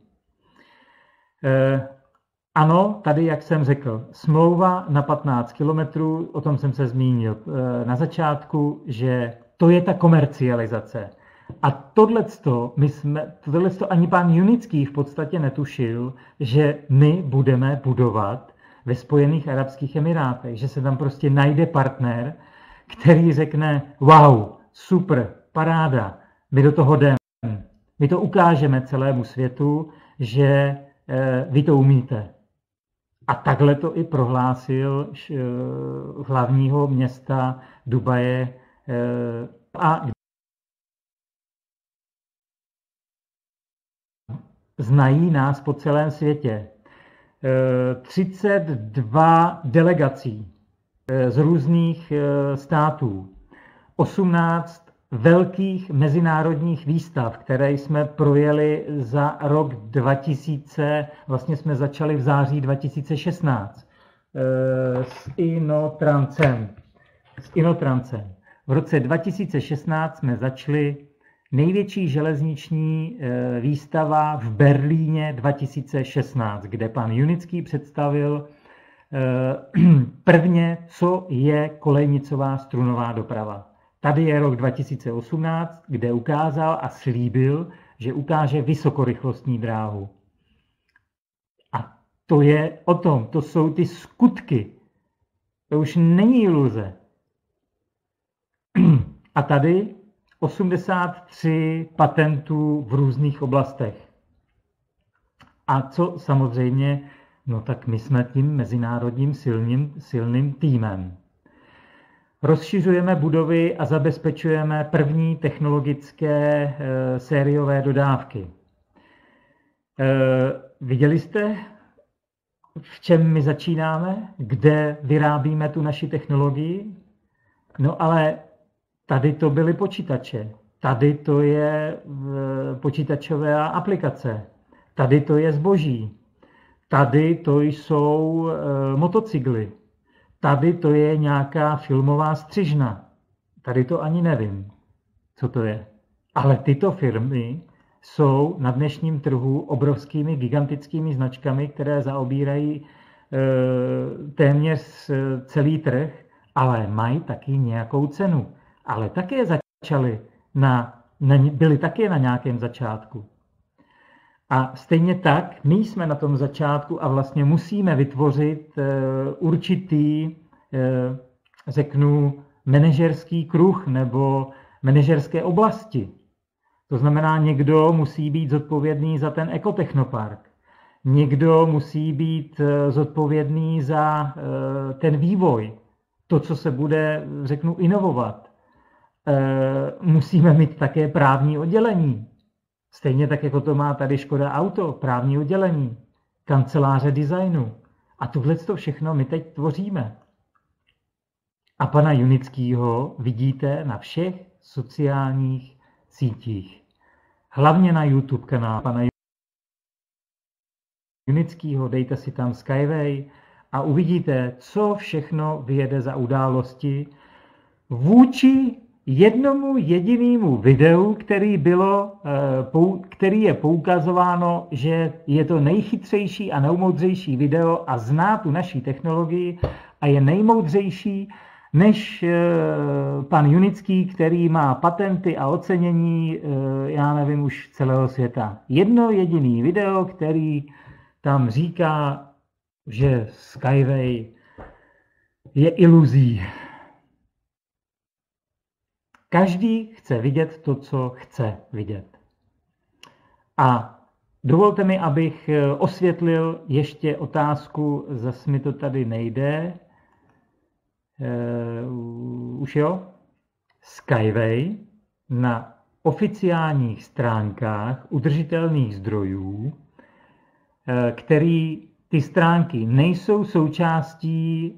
Ano, tady, jak jsem řekl, smlouva na 15 kilometrů, o tom jsem se zmínil na začátku, že to je ta komercializace. A tohleto ani pán Junický v podstatě netušil, že my budeme budovat ve Spojených arabských emirátech, že se tam prostě najde partner, který řekne, wow, super, paráda, my do toho jdeme. My to ukážeme celému světu, že vy to umíte. A takhle to i prohlásil hlavního města Dubaje a znají nás po celém světě. 32 delegací z různých států, 18 velkých mezinárodních výstav, které jsme projeli za rok 2000, vlastně jsme začali v září 2016 s Inotrancem. V roce 2016 jsme začali největší železniční výstava v Berlíně 2016, kde pan Junický představil prvně, co je kolejnicová strunová doprava. Tady je rok 2018, kde ukázal a slíbil, že ukáže vysokorychlostní dráhu. A to je o tom, to jsou ty skutky. To už není iluze. A tady 83 patentů v různých oblastech. A co samozřejmě No tak my jsme tím mezinárodním silným týmem. Rozšiřujeme budovy a zabezpečujeme první technologické sériové dodávky. Viděli jste, v čem my začínáme? Kde vyrábíme tu naši technologii? No ale tady to byly počítače. Tady to je počítačové aplikace. Tady to je zboží. Tady to jsou motocykly. Tady to je nějaká filmová střižna. Tady to ani nevím, co to je. Ale tyto firmy jsou na dnešním trhu obrovskými, gigantickými značkami, které zaobírají téměř celý trh, ale mají taky nějakou cenu. Ale také začaly byli také na nějakém začátku. A stejně tak, my jsme na tom začátku a vlastně musíme vytvořit určitý, řeknu, manažerský kruh nebo manažerské oblasti. To znamená, někdo musí být zodpovědný za ten ekotechnopark. Někdo musí být zodpovědný za ten vývoj, to, co se bude, řeknu, inovovat. Musíme mít také právní oddělení. Stejně tak, jako to má tady Škoda Auto, právní oddělení, kanceláře designu. A tohleto všechno my teď tvoříme. A pana Junickýho vidíte na všech sociálních sítích. Hlavně na YouTube kanál pana Junickýho, dejte si tam Skyway a uvidíte, co všechno vyjede za události vůči jednomu jedinému videu, který je poukazováno, že je to nejchytřejší a nejmoudřejší video a zná tu naší technologii a je nejmoudřejší než pan Junický, který má patenty a ocenění, já nevím, už celého světa. Jedno jediný video, který tam říká, že Skyway je iluzí. Každý chce vidět to, co chce vidět. A dovolte mi, abych osvětlil ještě otázku, zase mi to tady nejde. Už jo? Skyway na oficiálních stránkách udržitelných zdrojů, ty stránky nejsou součástí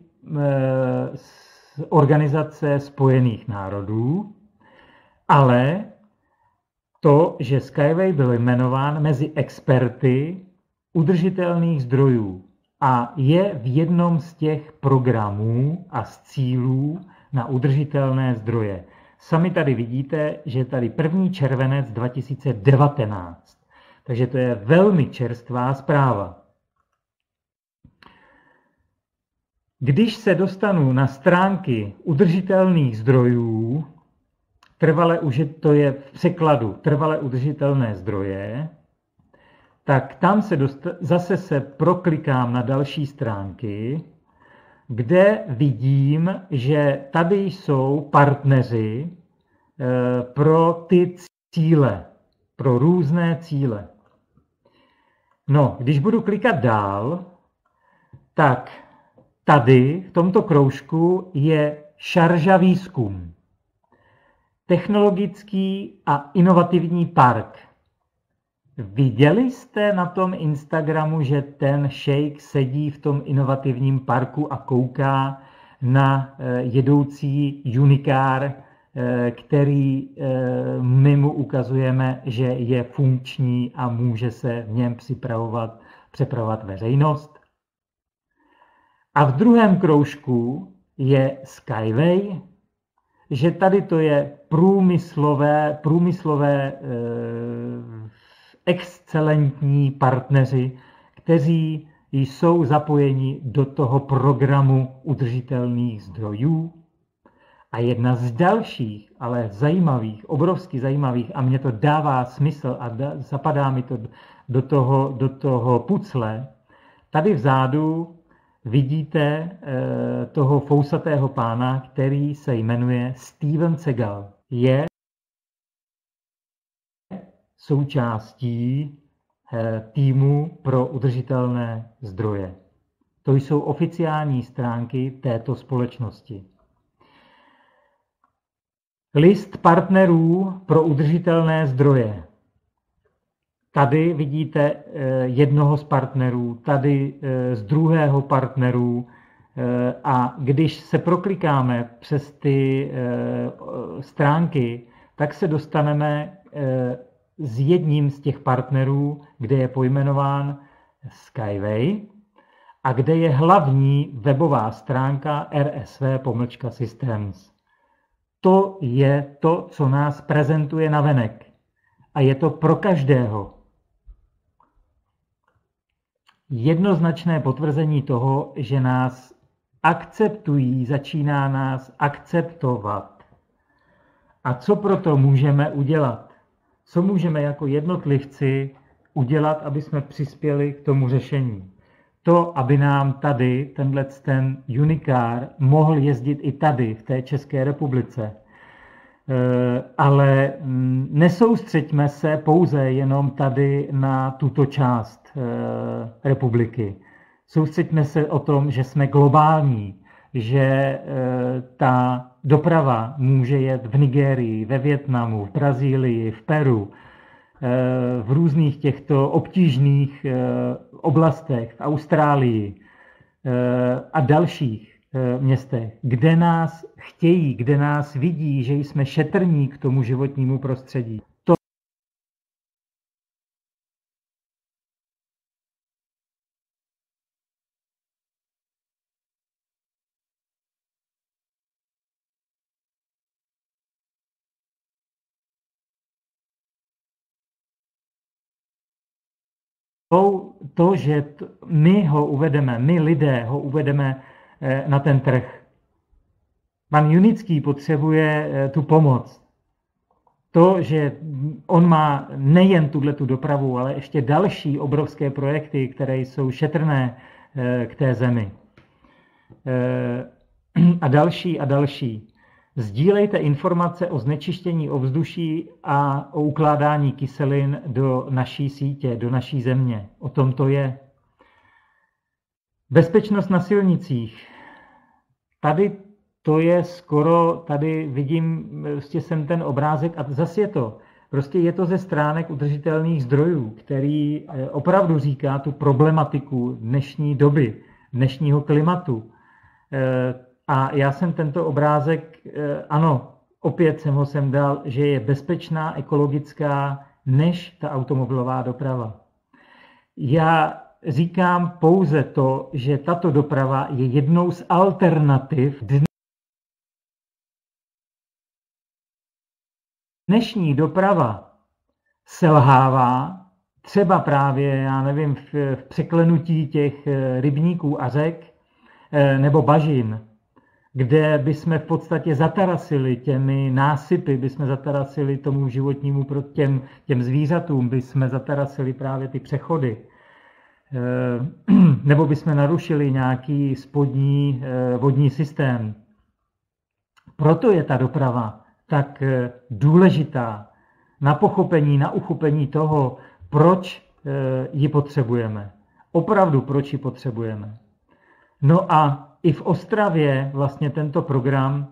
Organizace spojených národů, ale to, že Skyway byl jmenován mezi experty udržitelných zdrojů a je v jednom z těch programů a z cílů na udržitelné zdroje. Sami tady vidíte, že je tady 1. červenec 2019. Takže to je velmi čerstvá zpráva. Když se dostanu na stránky udržitelných zdrojů, to je v překladu trvale udržitelné zdroje, tak tam zase se proklikám na další stránky, kde vidím, že tady jsou partneři pro ty cíle, pro různé cíle. No, když budu klikat dál, tak tady v tomto kroužku je Šarža výzkum. Technologický a inovativní park. Viděli jste na tom Instagramu, že ten šejk sedí v tom inovativním parku a kouká na jedoucí unikár, který my mu ukazujeme, že je funkční a může se v něm přepravovat veřejnost? A v druhém kroužku je Skyway, že tady to je průmyslové excelentní partneři, kteří jsou zapojeni do toho programu udržitelných zdrojů. A jedna z dalších, ale zajímavých, obrovsky zajímavých, a mně to dává smysl a zapadá mi to do toho pucle, tady vzadu vidíte toho fousatého pána, který se jmenuje Steven Seagal. Je součástí týmu pro udržitelné zdroje. To jsou oficiální stránky této společnosti. List partnerů pro udržitelné zdroje. Tady vidíte jednoho z partnerů, tady z druhého partnerů, a když se proklikáme přes ty stránky, tak se dostaneme s jedním z těch partnerů, kde je pojmenován Skyway a kde je hlavní webová stránka rsv-systems. To je to, co nás prezentuje navenek. A je to pro každého jednoznačné potvrzení toho, že nás akceptují, začíná nás akceptovat. A co proto můžeme udělat? Co můžeme jako jednotlivci udělat, aby jsme přispěli k tomu řešení? To, aby nám tady ten Unicar mohl jezdit i tady, v té České republice. Ale nesoustřeďme se pouze jenom tady na tuto část republiky. Soustřeďme se o tom, že jsme globální, že ta doprava může jet v Nigérii, ve Vietnamu, v Brazílii, v Peru, v různých těchto obtížných oblastech, v Austrálii a dalších městech, kde nás chtějí, kde nás vidí, že jsme šetrní k tomu životnímu prostředí. To, že my lidé ho uvedeme na ten trh. Pan Junický potřebuje tu pomoc. To, že on má nejen tu dopravu, ale ještě další obrovské projekty, které jsou šetrné k té zemi. A další. Sdílejte informace o znečištění ovzduší a o ukládání kyselin do naší sítě, do naší země. O tom to je. Bezpečnost na silnicích. Tady to je skoro, tady vidím, prostě jsem ten obrázek a zase je to. Prostě je to ze stránek udržitelných zdrojů, který opravdu říká tu problematiku dnešní doby, dnešního klimatu. A já jsem tento obrázek, ano, opět jsem ho sem dal, že je bezpečná, ekologická, než ta automobilová doprava. Já říkám pouze to, že tato doprava je jednou z alternativ. Dnešní doprava selhává, třeba právě, já nevím, v překlenutí těch rybníků a řek nebo bažin, kde bychom v podstatě zatarasili těmi násypy, bychom zatarasili tomu životnímu, těm zvířatům, bychom zatarasili právě ty přechody, nebo bychom narušili nějaký spodní vodní systém. Proto je ta doprava tak důležitá na pochopení, na uchopení toho, proč ji potřebujeme. Opravdu, proč ji potřebujeme. No a i v Ostravě vlastně tento program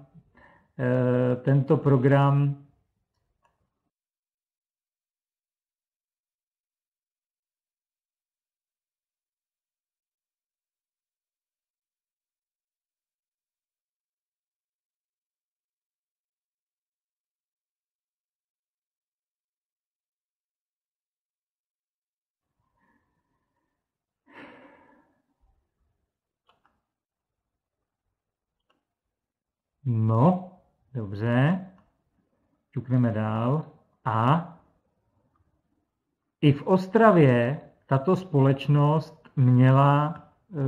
No, dobře, ťukneme dál. A i v Ostravě tato společnost měla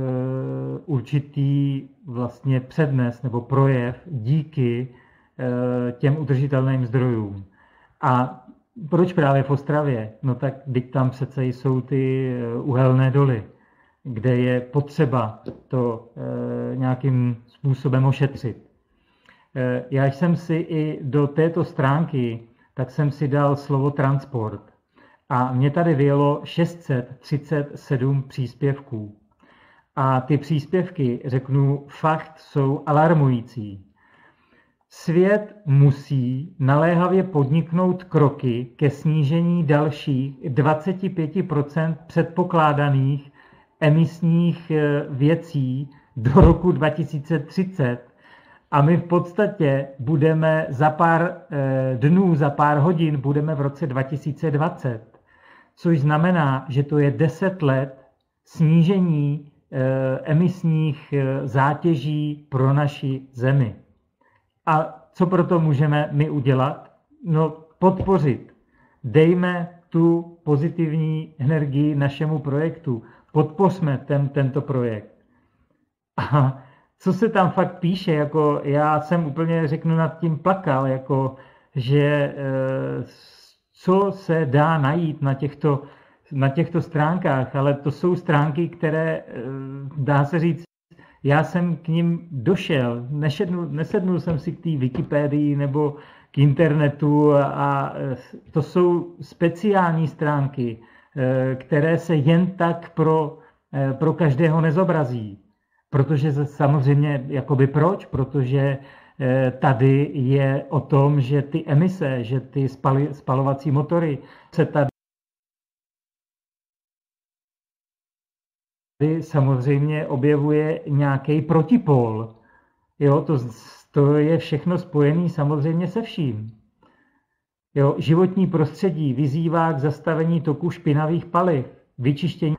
určitý vlastně přednes nebo projev díky těm udržitelným zdrojům. A proč právě v Ostravě? No tak teď tam přece jsou ty uhelné doly, kde je potřeba to nějakým způsobem ošetřit. Já jsem si i do této stránky, tak jsem si dal slovo transport. A mě tady vyjelo 637 příspěvků. A ty příspěvky, řeknu, fakt jsou alarmující. Svět musí naléhavě podniknout kroky ke snížení dalších 25% předpokládaných emisních věcí do roku 2030. A my v podstatě budeme za pár dnů, za pár hodin budeme v roce 2020. Což znamená, že to je 10 let snížení emisních zátěží pro naši zemi. A co proto můžeme my udělat? No, podpořit. Dejme tu pozitivní energii našemu projektu. Podpořme tento projekt. A co se tam fakt píše, jako já jsem úplně, řeknu, nad tím plakal, jako že co se dá najít na těchto stránkách, ale to jsou stránky, které, dá se říct, já jsem k ním došel, nesednul jsem si k té Wikipedii nebo k internetu a to jsou speciální stránky, které se jen tak pro každého nezobrazí. Protože samozřejmě, jakoby proč? Protože tady je o tom, že ty emise, že ty spalovací motory se tady samozřejmě objevuje nějaký protipól. Jo, to je všechno spojené samozřejmě se vším. Jo, životní prostředí vyzývá k zastavení toku špinavých paliv, vyčištění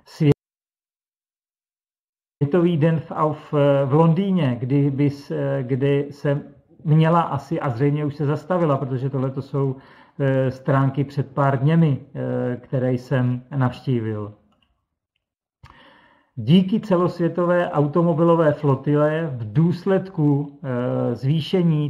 Světový den v Londýně, kdy se měla asi, a zřejmě už se zastavila, protože tohle to jsou stránky před pár dněmi, které jsem navštívil. Díky celosvětové automobilové flotile v důsledku zvýšení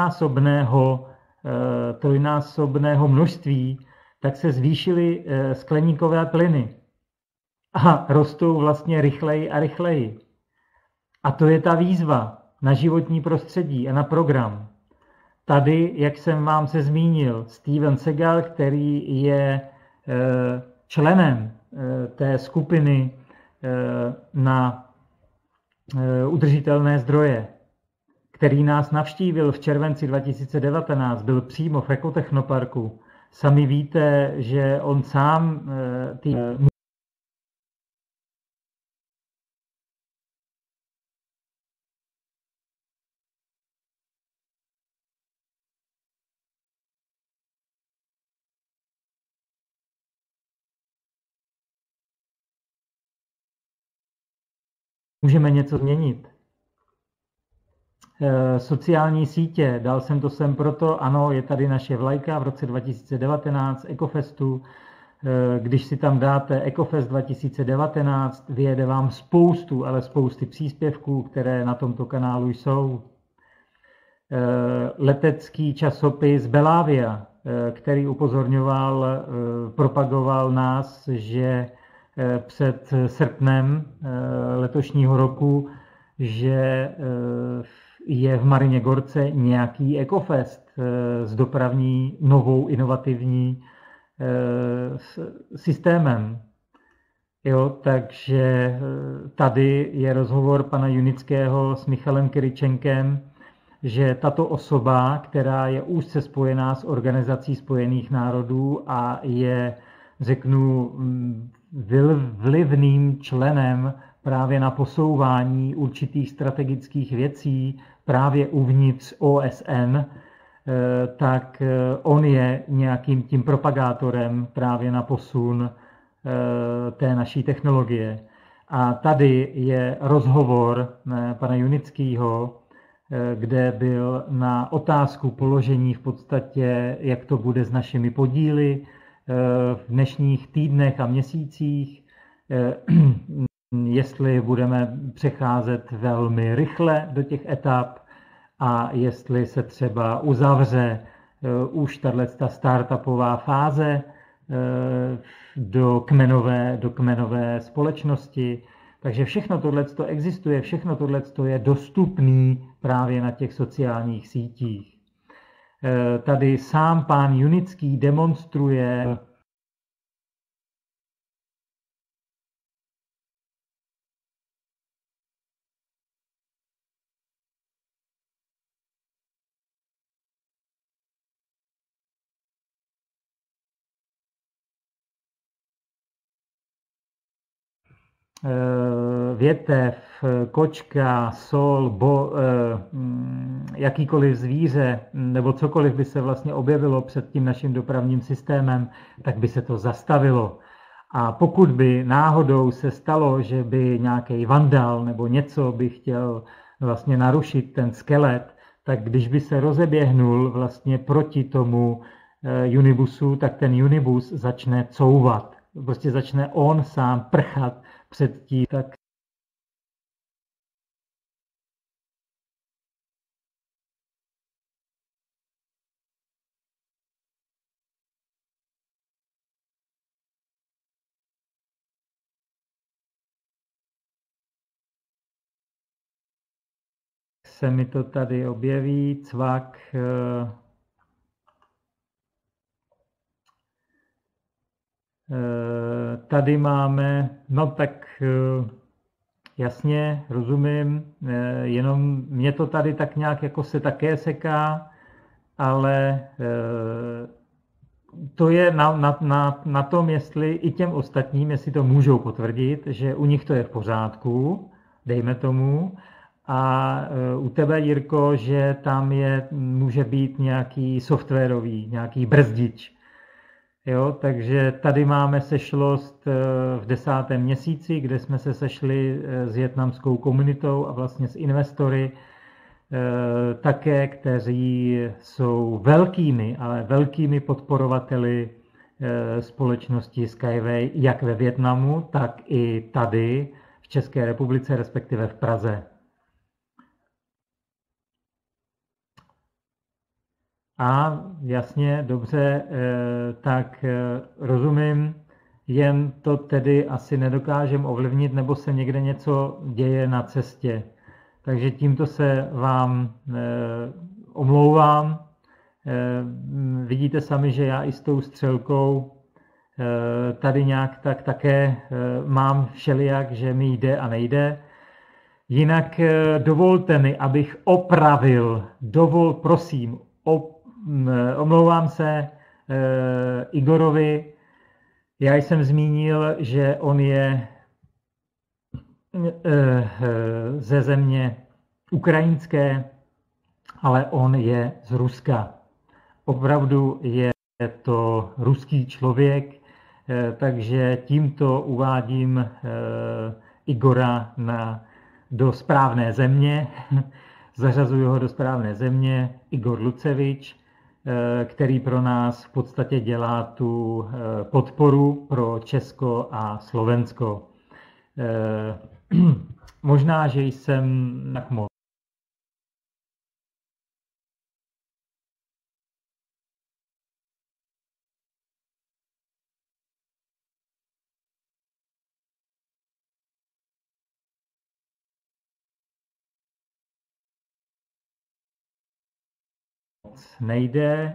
trojnásobného množství, tak se zvýšily skleníkové plyny a rostou vlastně rychleji a rychleji. A to je ta výzva na životní prostředí a na program. Tady, jak jsem vám se zmínil, Steven Seagal, který je členem té skupiny na udržitelné zdroje, který nás navštívil v červenci 2019, byl přímo v Ekotechnoparku. Sami víte, že on sám můžeme něco změnit. Sociální sítě, dal jsem to sem proto, ano, je tady naše vlajka v roce 2019 Ekofestu. Když si tam dáte Ekofest 2019, vyjede vám spousty příspěvků, které na tomto kanálu jsou. Letecký časopis Belavia, který upozorňoval, propagoval nás, že před srpnem letošního roku, že je v Marině Gorce nějaký Ekofest s dopravní novou inovativní systémem. Jo, takže tady je rozhovor pana Junického s Michalem Kyryčenkem, že tato osoba, která je úzce spojená s Organizací spojených národů a je, řeknu, vlivným členem právě na posouvání určitých strategických věcí právě uvnitř OSN, tak on je nějakým tím propagátorem právě na posun té naší technologie. A tady je rozhovor pana Junického, kde byl na otázku položení v podstatě, jak to bude s našimi podíly v dnešních týdnech a měsících, jestli budeme přecházet velmi rychle do těch etap a jestli se třeba uzavře už tato startupová fáze do kmenové společnosti. Takže všechno tohle existuje, všechno tohle je dostupné právě na těch sociálních sítích. Tady sám pán Junický demonstruje větev, kočka, sol, jakýkoliv zvíře nebo cokoliv by se vlastně objevilo před tím naším dopravním systémem, tak by se to zastavilo. A pokud by náhodou se stalo, že by nějaký vandal nebo něco by chtěl vlastně narušit ten skelet, tak když by se rozeběhnul vlastně proti tomu unibusu, tak ten unibus začne couvat. Prostě začne on sám prchat před tím, tak se mi to tady objeví, cvak, tady máme, no tak jasně, rozumím, jenom mě to tady tak nějak jako se také seká, ale to je na tom, jestli i těm ostatním, jestli to můžou potvrdit, že u nich to je v pořádku, dejme tomu, a u tebe, Jirko, že tam může být nějaký softwarový, nějaký brzdič. Jo, takže tady máme sešlost v 10. měsíci, kde jsme se sešli s vietnamskou komunitou a vlastně s investory, také, kteří jsou velkými, ale velkými podporovateli společnosti Skyway, jak ve Vietnamu, tak i tady v České republice, respektive v Praze. A jasně, dobře, tak rozumím, jen to tedy asi nedokážem ovlivnit, nebo se někde něco děje na cestě. Takže tímto se vám omlouvám. Vidíte sami, že já i s tou střelkou tady nějak tak také mám všelijak, že mi jde a nejde. Jinak dovolte mi, abych opravil, prosím, omlouvám se Igorovi. Já jsem zmínil, že on je ze země ukrajinské, ale on je z Ruska. Opravdu je to ruský člověk, takže tímto uvádím Igora do správné země. Zařazuji ho do správné země, Igor Lucevič, který pro nás v podstatě dělá tu podporu pro Česko a Slovensko. Možná, že jsem tak moc nejde.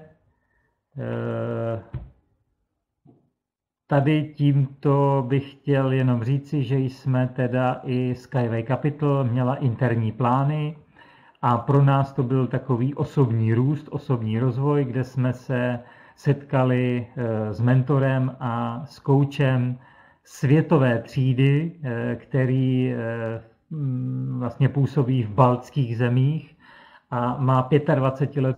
Tady tímto bych chtěl jenom říci, že jsme teda i Skyway Capital měla interní plány a pro nás to byl takový osobní růst, osobní rozvoj, kde jsme se setkali s mentorem a s koučem světové třídy, který vlastně působí v baltských zemích a má 25 let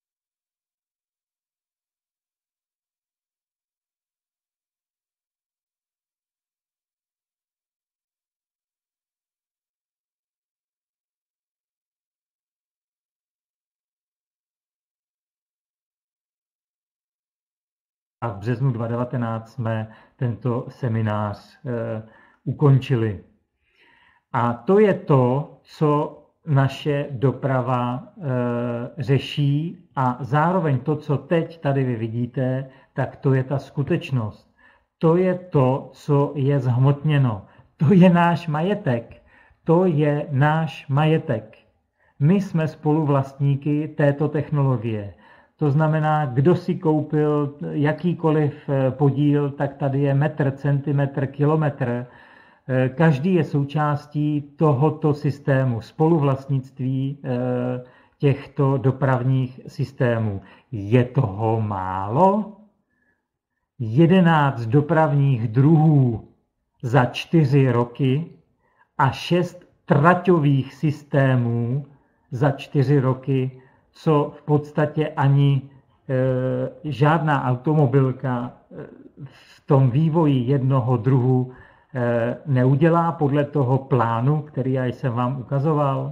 a v březnu 2019 jsme tento seminář ukončili. A to je to, co naše doprava řeší a zároveň to, co teď tady vy vidíte, tak to je ta skutečnost. To je to, co je zhmotněno. To je náš majetek. To je náš majetek. My jsme spoluvlastníky této technologie. To znamená, kdo si koupil jakýkoliv podíl, tak tady je metr, centimetr, kilometr. Každý je součástí tohoto systému, spoluvlastnictví těchto dopravních systémů. Je toho málo? 11 dopravních druhů za 4 roky a 6 traťových systémů za 4 roky, co v podstatě ani žádná automobilka v tom vývoji jednoho druhu neudělá podle toho plánu, který já jsem vám ukazoval.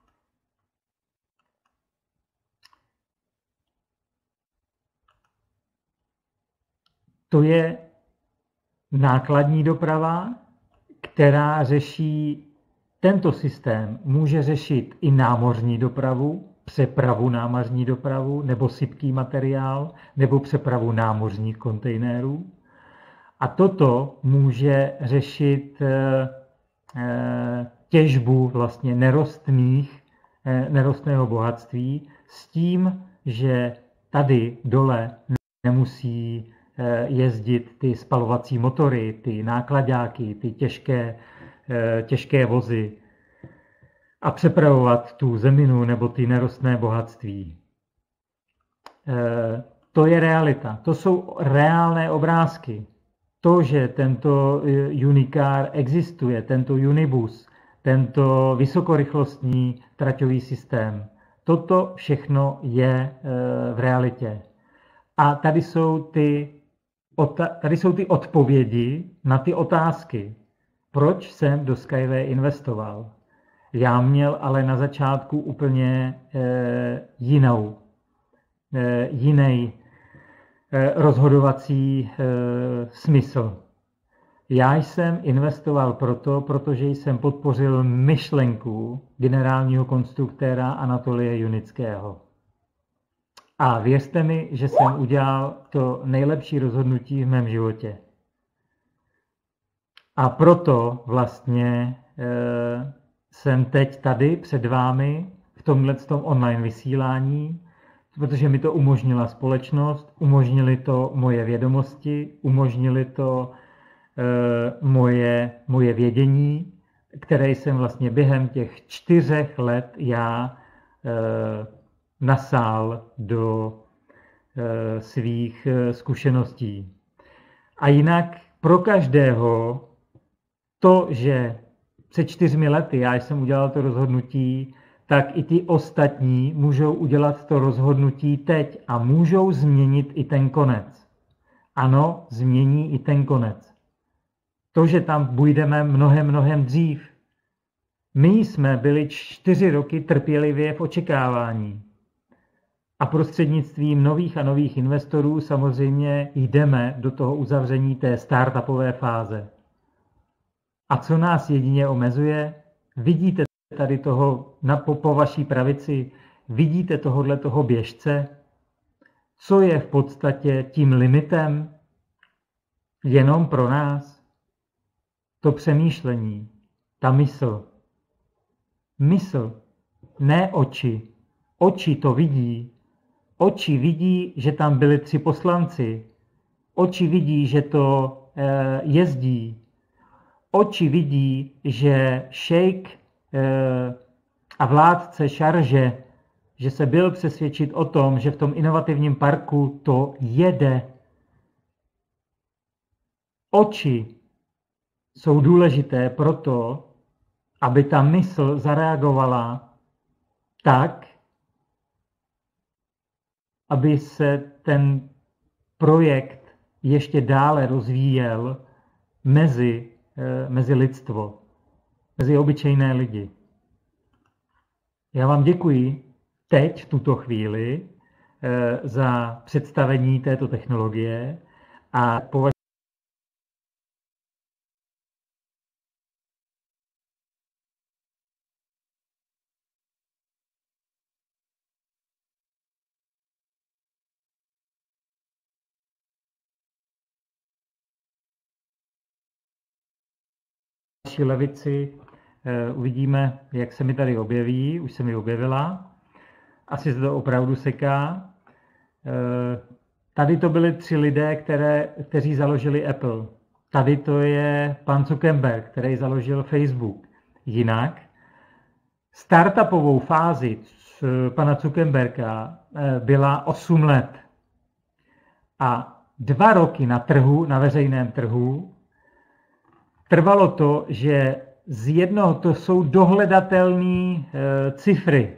To je nákladní doprava, která řeší tento systém. Může řešit i námořní dopravu, přepravu námořní dopravu, nebo sypký materiál, nebo přepravu námořních kontejnerů. A toto může řešit těžbu vlastně nerostného bohatství s tím, že tady dole nemusí jezdit ty spalovací motory, ty nákladáky, ty těžké vozy a přepravovat tu zeminu nebo ty nerostné bohatství. To je realita. To jsou reálné obrázky. To, že tento Unicar existuje, tento Unibus, tento vysokorychlostní traťový systém, toto všechno je v realitě. A tady jsou ty odpovědi na ty otázky. Proč jsem do Skyway investoval? Já měl ale na začátku úplně jiný rozhodovací smysl. Já jsem investoval protože jsem podpořil myšlenku generálního konstruktéra Anatolije Junického. A věřte mi, že jsem udělal to nejlepší rozhodnutí v mém životě. A proto vlastně jsem teď tady před vámi v tomhletom online vysílání, protože mi to umožnila společnost, umožnili to moje vědomosti, umožnili to moje vědění, které jsem vlastně během těch 4 let já nasál do svých zkušeností. A jinak pro každého to, že před 4 lety já jsem udělal to rozhodnutí, tak i ti ostatní můžou udělat to rozhodnutí teď a můžou změnit i ten konec. Ano, změní i ten konec. To, že tam půjdeme mnohem dřív. My jsme byli 4 roky trpělivě v očekávání. A prostřednictvím nových a nových investorů samozřejmě jdeme do toho uzavření té startupové fáze. A co nás jedině omezuje? Vidíte tady toho po vaší pravici, vidíte toho běžce? Co je v podstatě tím limitem? Jenom pro nás? To přemýšlení, ta mysl. Mysl, ne oči. Oči to vidí. Oči vidí, že tam byli 3 poslanci. Oči vidí, že to jezdí. Oči vidí, že šejk a vládce šarže, že se byl přesvědčit o tom, že v tom inovativním parku to jede. Oči jsou důležité proto, aby ta mysl zareagovala tak, aby se ten projekt ještě dále rozvíjel mezi lidstvo, mezi obyčejné lidi. Já vám děkuji teď, v tuto chvíli, za představení této technologie a levici uvidíme, jak se mi tady objeví. Už se mi objevila. Asi se to opravdu seká. Tady to byli 3 lidé, kteří založili Apple. Tady to je pan Zuckerberg, který založil Facebook. Jinak startupovou fázi pana Zuckerberga byla 8 let. A 2 roky na trhu, na veřejném trhu, trvalo to, že z jednoho, to jsou dohledatelné cifry,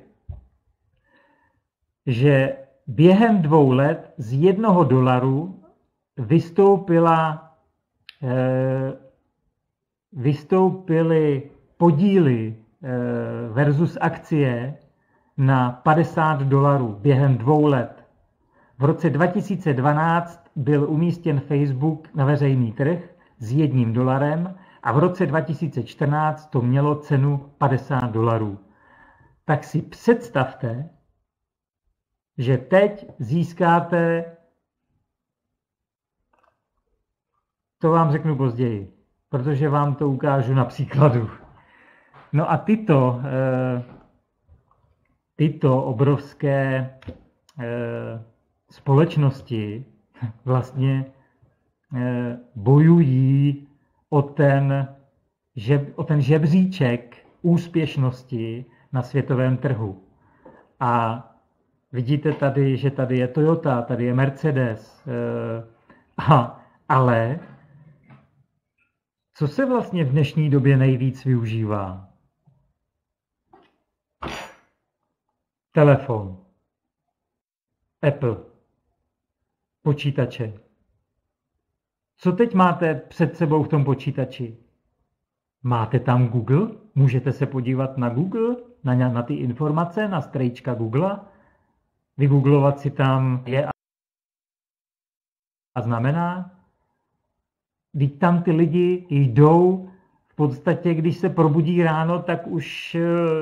že během 2 let z $1 vystoupily podíly versus akcie na $50 během 2 let. V roce 2012 byl umístěn Facebook na veřejný trh s $1 a v roce 2014 to mělo cenu $50. Tak si představte, že teď získáte, to vám řeknu později, protože vám to ukážu na příkladu. No a tyto obrovské společnosti vlastně bojují o ten žebříček úspěšnosti na světovém trhu. A vidíte tady, že tady je Toyota, tady je Mercedes, ale co se vlastně v dnešní době nejvíc využívá? Telefon, Apple, počítače. Co teď máte před sebou v tom počítači? Máte tam Google? Můžete se podívat na Google, na ty informace, na strejčka Google, vygooglovat si tam je a znamená. Když tam ty lidi jdou, v podstatě, když se probudí ráno, tak už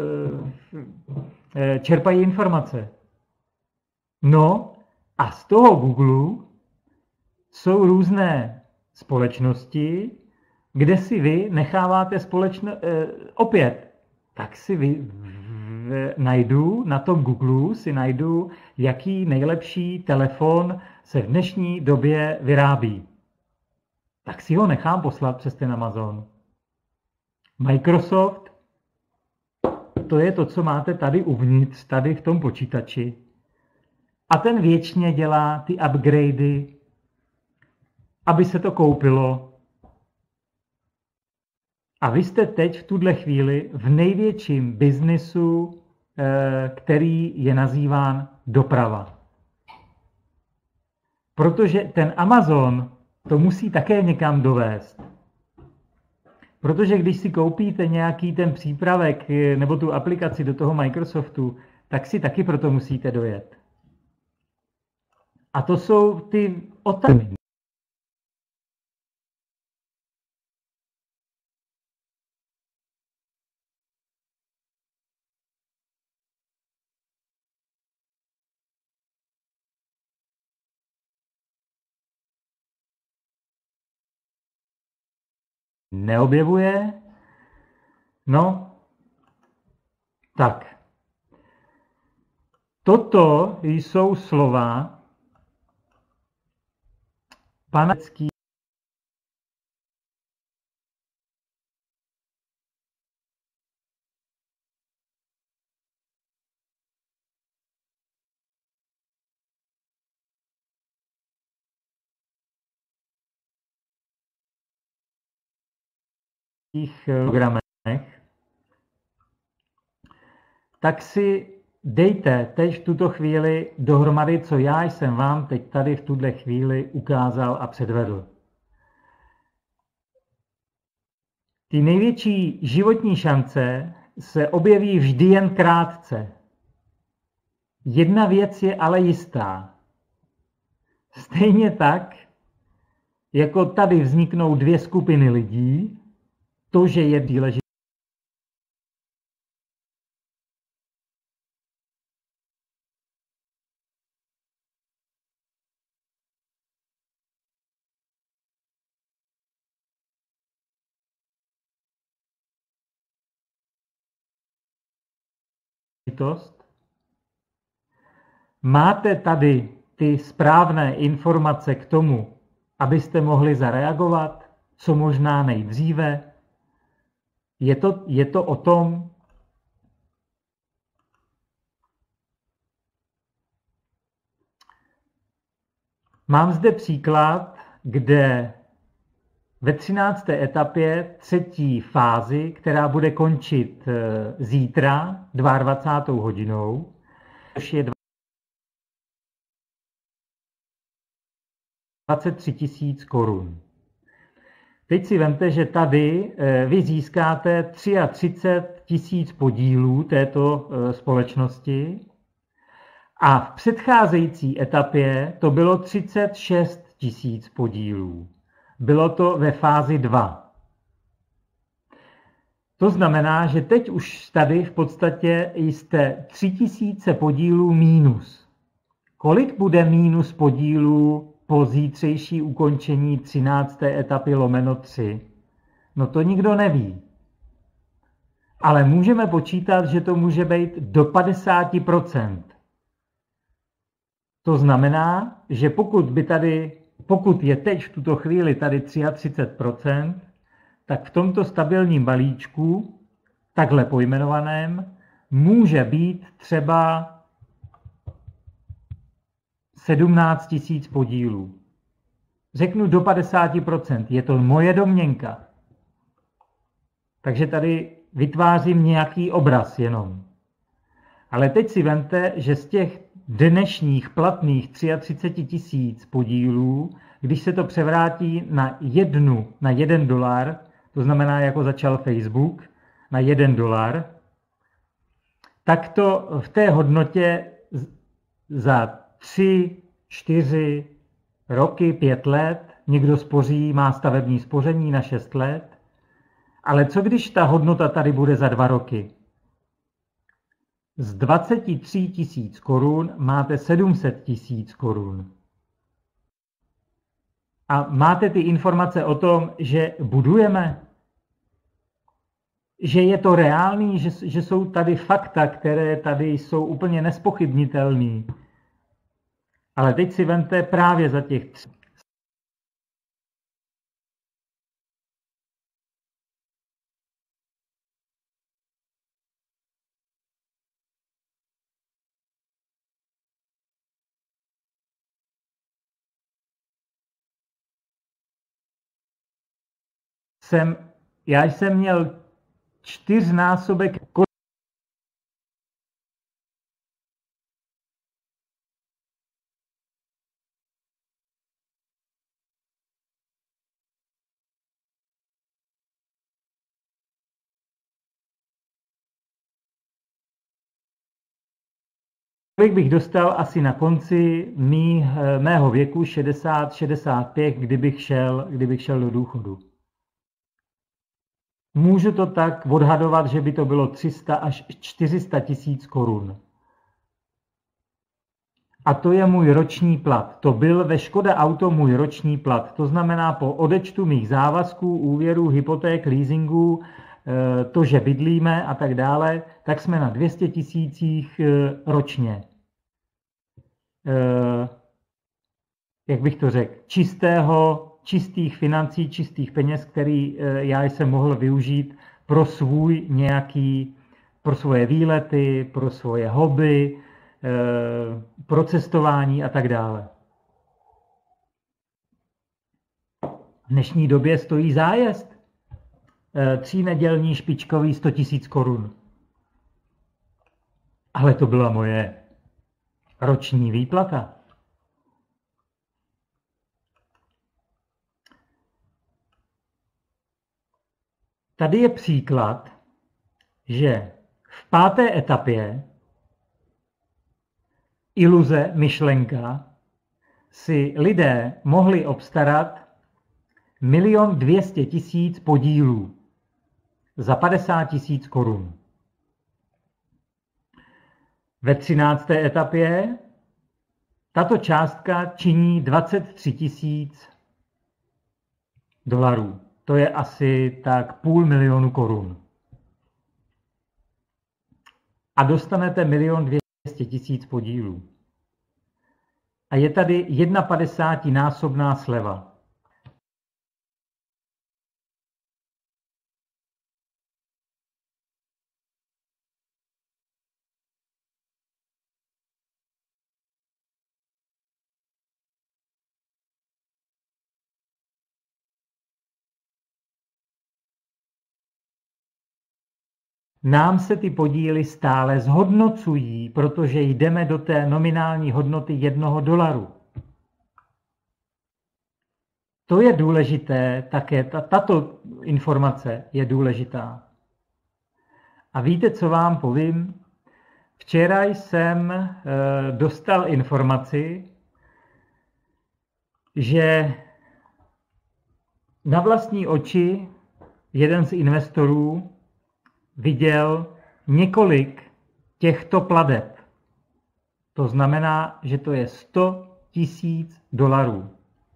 čerpají informace. No a z toho Google jsou různé společnosti, kde si vy necháváte opět, tak si najdu na tom Google, jaký nejlepší telefon se v dnešní době vyrábí. Tak si ho nechám poslat přes ten Amazon. Microsoft, to je to, co máte tady uvnitř, tady v tom počítači. A ten věčně dělá ty upgradey, aby se to koupilo. A vy jste teď v tuhle chvíli v největším biznisu, který je nazýván doprava. Protože ten Amazon to musí také někam dovést. Protože když si koupíte nějaký ten přípravek nebo tu aplikaci do toho Microsoftu, tak si taky proto musíte dojet. A to jsou ty otázky. Neobjevuje? No, tak. Toto jsou slova pana programech, tak si dejte teď v tuto chvíli dohromady, co já jsem vám teď tady v tuhle chvíli ukázal a předvedl. Ty největší životní šance se objeví vždy jen krátce. Jedna věc je ale jistá. Stejně tak, jako tady vzniknou 2 skupiny lidí, to, že je důležitost, máte tady ty správné informace k tomu, abyste mohli zareagovat, co možná nejdříve. Je to o tom, mám zde příklad, kde Ve 13. etapě, třetí fázi, která bude končit zítra 22. hodinou, což je 23 000 korun. Teď si vemte, že tady vy získáte 33 000 podílů této společnosti a v předcházející etapě to bylo 36 000 podílů. Bylo to ve fázi 2. To znamená, že teď už tady v podstatě jste 3 000 podílů mínus. Kolik bude mínus podílů po zítřejší ukončení 13. etapy /3? No to nikdo neví. Ale můžeme počítat, že to může být do 50%. To znamená, že pokud je teď v tuto chvíli tady 33%, tak v tomto stabilním balíčku, takhle pojmenovaném, může být třeba 17 000 podílů. Řeknu do 50%, je to moje domněnka. Takže tady vytvářím nějaký obraz jenom. Ale teď si vemte, že z těch dnešních platných 33 000 podílů, když se to převrátí na $1, to znamená, jako začal Facebook, na $1, tak to v té hodnotě za 3, 4 roky, 5 let, někdo spoří, má stavební spoření na 6 let, ale co když ta hodnota tady bude za 2 roky? Z 23 000 korun máte 700 000 korun. A máte ty informace o tom, že budujeme? Že je to reálný, že jsou tady fakta, které tady jsou úplně nespochybnitelné. Ale teď si vemte právě za těch 3. Já jsem měl 4násobek. Kolik bych dostal asi na konci mého věku 60-65, kdybych šel do důchodu. Můžu to tak odhadovat, že by to bylo 300 až 400 000 korun. A to je můj roční plat. To byl ve Škoda Auto můj roční plat. To znamená po odečtu mých závazků, úvěrů, hypoték, leasingů, to, že bydlíme a tak dále, tak jsme na 200 000 ročně. Jak bych to řekl, čistých financí, čistých peněz, který já jsem mohl využít pro pro svoje výlety, pro svoje hobby, pro cestování a tak dále. V dnešní době stojí zájezd 3nedělní špičkový 100 000 korun. Ale to byla moje roční výplata. Tady je příklad, že v 5. etapě iluze, myšlenka, si lidé mohli obstarat 1 200 000 podílů za 50 000 korun. Ve 13. etapě tato částka činí 23 000 $. To je asi tak 500 000 korun. A dostanete 1 200 000 podílů. A je tady 51násobná sleva. nám se ty podíly stále zhodnocují, protože jdeme do té nominální hodnoty $1. To je důležité, také tato informace je důležitá. A víte, co vám povím? Včera jsem dostal informaci, že na vlastní oči jeden z investorů viděl několik těchto plateb. To znamená, že to je $100,000.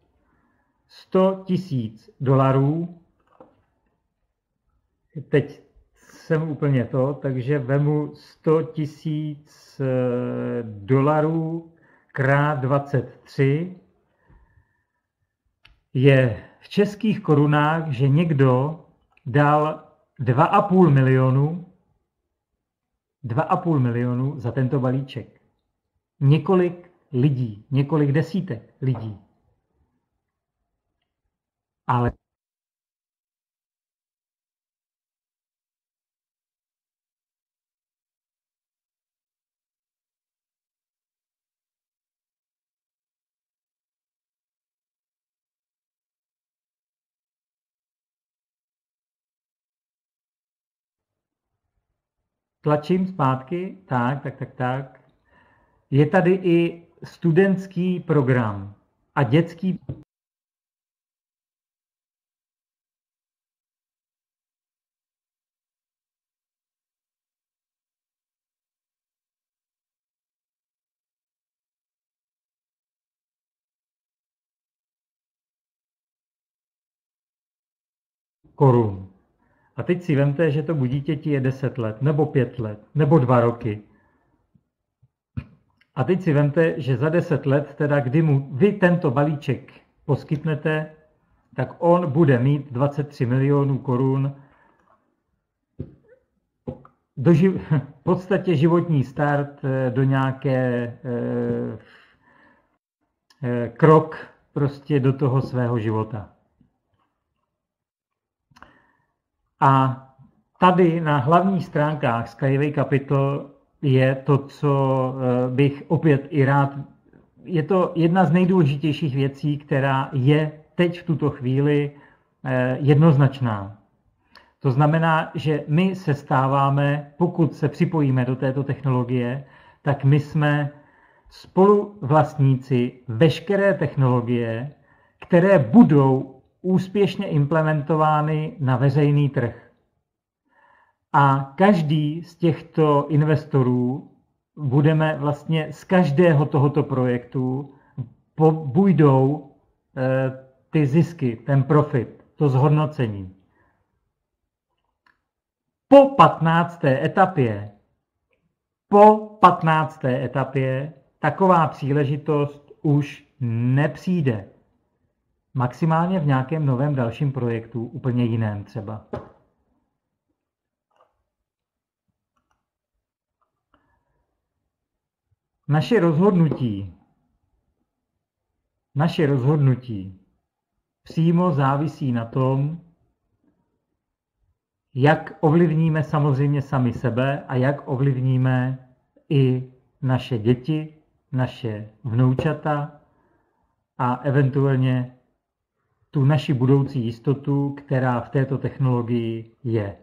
$100,000. Teď jsem úplně takže vemu $100,000 krát 23 je v českých korunách, že někdo dal 2,5 milionu za tento balíček. Několik lidí, několik desítek lidí. Ale tlačím zpátky, tak. Je tady i studentský program a dětský korun. A teď si vemte, že tomu dítěti je 10 let, nebo 5 let, nebo 2 roky. A teď si vemte, že za 10 let, teda kdy mu vy tento balíček poskytnete, tak on bude mít 23 milionů korun, v podstatě životní start do nějaké krok prostě do toho svého života. A tady na hlavních stránkách Skyway Capital je to, co bych opět i rád. Je to jedna z nejdůležitějších věcí, která je teď v tuto chvíli jednoznačná. To znamená, že my se stáváme, pokud se připojíme do této technologie, tak my jsme spoluvlastníci veškeré technologie, které budou úspěšně implementovány na veřejný trh. A každý z těchto investorů budeme vlastně z každého tohoto projektu půjdou ty zisky, ten profit, to zhodnocení. Po 15. etapě taková příležitost už nepřijde. Maximálně v nějakém novém dalším projektu, úplně jiném třeba. Naše rozhodnutí přímo závisí na tom, jak ovlivníme samozřejmě sami sebe a jak ovlivníme i naše děti, naše vnoučata a eventuálně tu naši budoucí jistotu, která v této technologii je.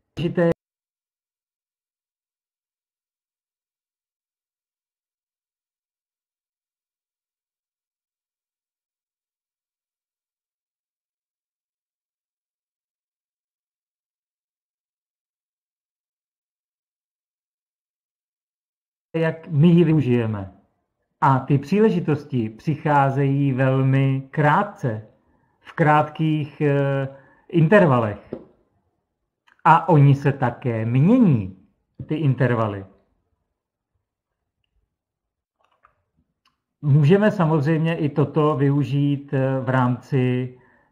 Jak my ji využijeme. A ty příležitosti přicházejí velmi krátce, v krátkých intervalech. A oni se také mění, ty intervaly. Můžeme samozřejmě i toto využít v rámci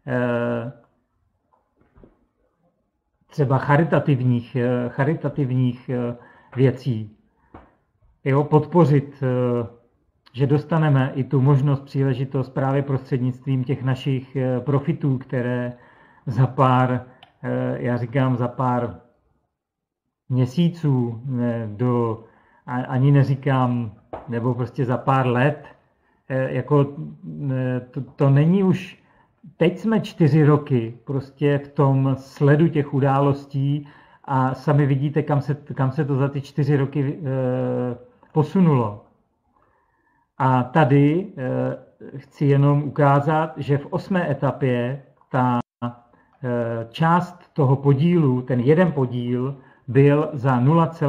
třeba charitativních věcí. Jo, podpořit, že dostaneme i tu možnost, příležitost právě prostřednictvím těch našich profitů, které za pár měsíců, ani neříkám, nebo prostě za pár let, jako to není už, teď jsme 4 roky prostě v tom sledu těch událostí a sami vidíte, kam se to za ty 4 roky posunulo. A tady chci jenom ukázat, že v 8. etapě ta část toho podílu, ten jeden podíl, byl za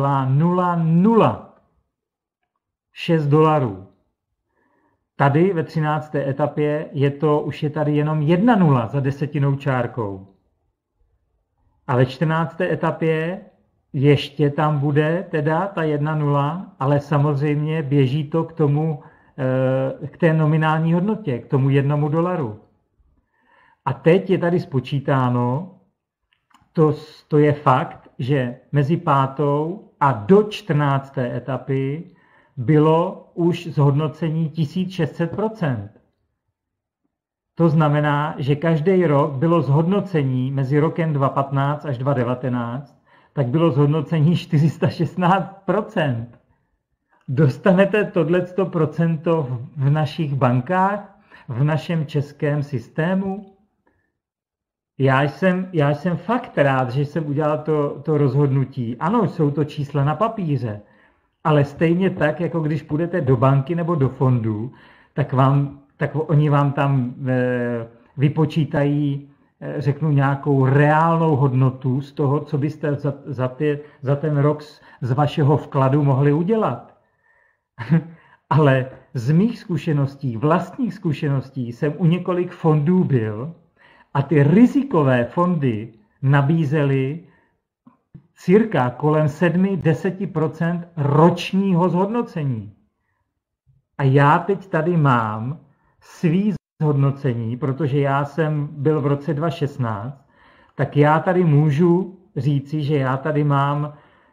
0,006 dolarů. Tady ve 13. etapě už je tady jenom 1 nula za desetinou čárkou. A ve 14. etapě ještě tam bude teda ta 1 nula, ale samozřejmě běží to k té nominální hodnotě, k tomu 1 dolaru. A teď je tady spočítáno, to je fakt, že mezi 5. a do 14. etapy bylo už zhodnocení 1600%. To znamená, že každý rok bylo zhodnocení mezi rokem 2015 až 2019, tak bylo zhodnocení 416%. Dostanete tohleto procento v našich bankách, v našem českém systému? Já jsem fakt rád, že jsem udělal to rozhodnutí. Ano, jsou to čísla na papíře, ale stejně tak, jako když půjdete do banky nebo do fondu, tak oni vám tam vypočítají, řeknu, nějakou reálnou hodnotu z toho, co byste za ten rok z vašeho vkladu mohli udělat. Ale z mých zkušeností, vlastních zkušeností, jsem u několik fondů byl a ty rizikové fondy nabízely cirka kolem 7–10% ročního zhodnocení. A já teď tady mám svý zhodnocení, protože já jsem byl v roce 2016, tak já tady můžu říci, že já tady mám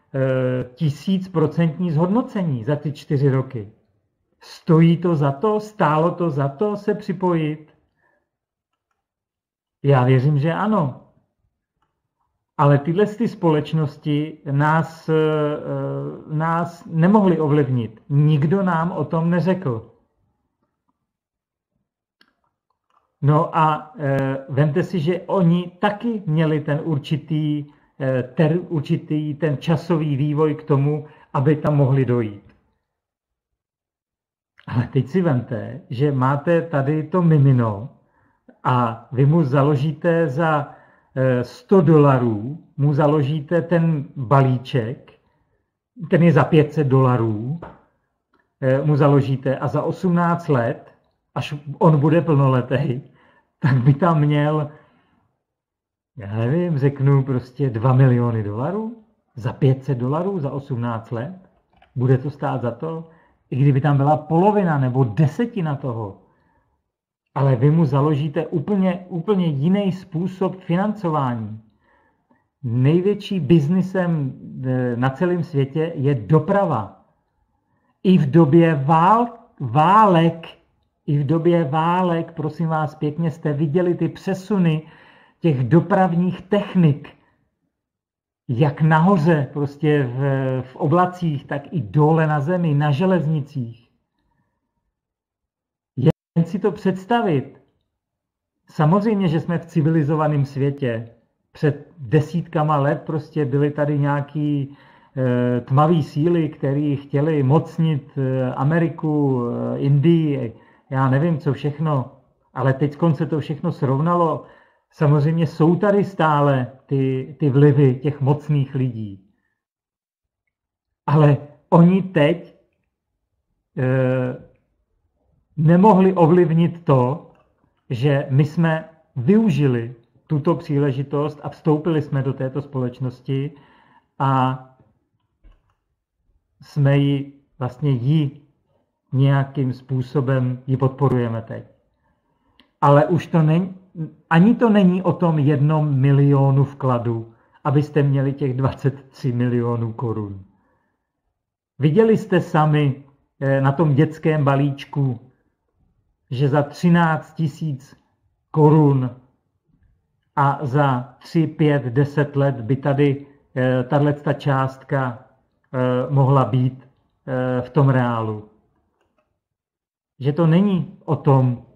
1000% zhodnocení za ty 4 roky. Stojí to za to? Stálo to za to se připojit? Já věřím, že ano. Ale tyhle společnosti nás nemohly ovlivnit. Nikdo nám o tom neřekl. No a vemte si, že oni taky měli ten určitý ten časový vývoj k tomu, aby tam mohli dojít. Ale teď si vemte, že máte tady to mimino a vy mu založíte za 100 dolarů, mu založíte ten balíček, ten je za 500 dolarů, mu založíte a za 18 let, až on bude plnoletý, tak by tam měl, já nevím, řeknu prostě 2 miliony dolarů za 500 dolarů za 18 let. Bude to stát za to, i kdyby tam byla polovina nebo desetina toho. Ale vy mu založíte úplně jiný způsob financování. Největší biznisem na celém světě je doprava. I v době válek, prosím vás pěkně, jste viděli ty přesuny těch dopravních technik, jak nahoře, prostě v oblacích, tak i dole na zemi, na železnicích. Jen si to představit. Samozřejmě, že jsme v civilizovaném světě. Před desítkama let prostě byly tady nějaký tmavý síly, které chtěli mocnit Ameriku, Indii, já nevím, co všechno, ale teď se to všechno srovnalo. Samozřejmě jsou tady stále ty vlivy těch mocných lidí. Ale oni teď nemohli ovlivnit to, že my jsme využili tuto příležitost a vstoupili jsme do této společnosti a jsme ji nějakým způsobem ji podporujeme teď. Ale už to není, ani to není o tom 1 milionu vkladu, abyste měli těch 23 milionů korun. Viděli jste sami na tom dětském balíčku, že za 13 000 korun a za 3, 5, 10 let by tady tato částka mohla být v tom reálu. Že to není o tom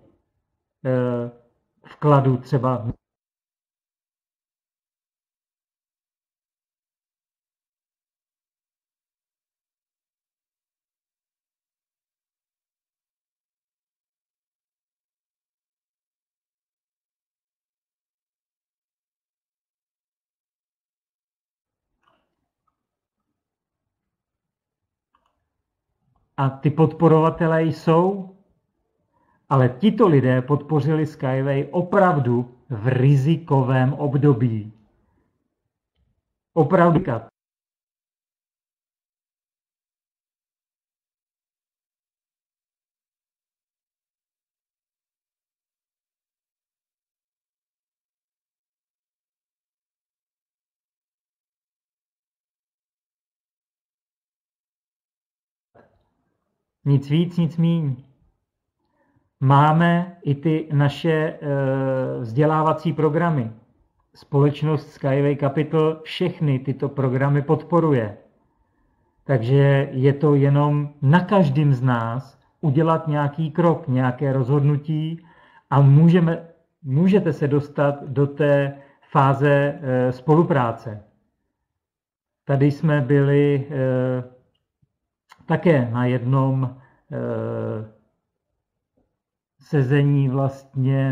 vkladu třeba a ty podporovatelé jsou, ale tito lidé podpořili Skyway opravdu v rizikovém období. Opravdu. Nic víc, nic míň. Máme i ty naše vzdělávací programy. Společnost Skyway Capital všechny tyto programy podporuje. Takže je to jenom na každém z nás udělat nějaký krok, nějaké rozhodnutí a můžete se dostat do té fáze spolupráce. Tady jsme byli také na jednom sezení vlastně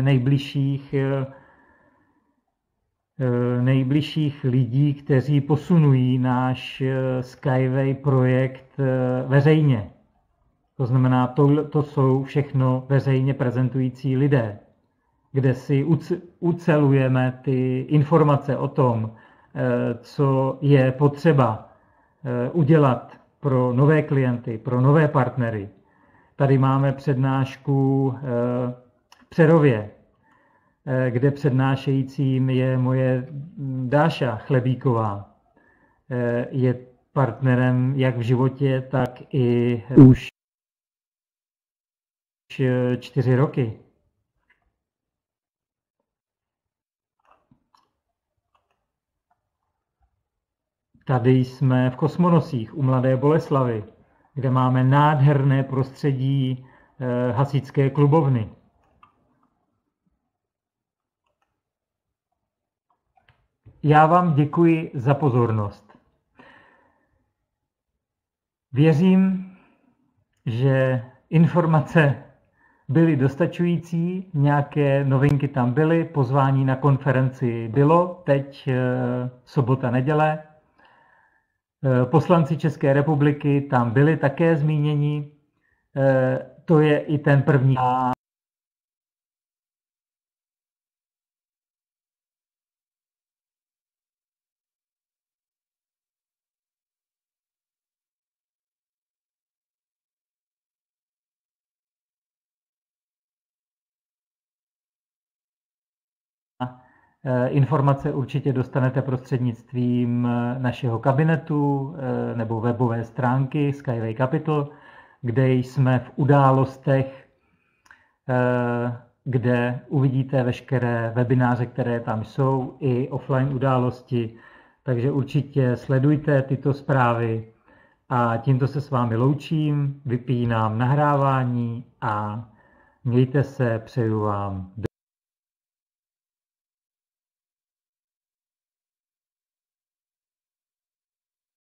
nejbližších lidí, kteří posunují náš Skyway projekt veřejně. To znamená, to jsou všechno veřejně prezentující lidé, kde si ucelujeme ty informace o tom, co je potřeba udělat pro nové klienty, pro nové partnery. Tady máme přednášku v Přerově, kde přednášejícím je moje Dáša Chlebíková. Je partnerem jak v životě, tak i už 4 roky. Tady jsme v Kosmonosích u Mladé Boleslavy, kde máme nádherné prostředí hasičské klubovny. Já vám děkuji za pozornost. Věřím, že informace byly dostačující, nějaké novinky tam byly, pozvání na konferenci bylo, teď sobota, neděle. Poslanci České republiky tam byli také zmíněni. To je i ten první. Informace určitě dostanete prostřednictvím našeho kabinetu nebo webové stránky Skyway Capital, kde jsme v událostech, kde uvidíte veškeré webináře, které tam jsou, i offline události. Takže určitě sledujte tyto zprávy a tímto se s vámi loučím, vypínám nahrávání a mějte se, přeju vám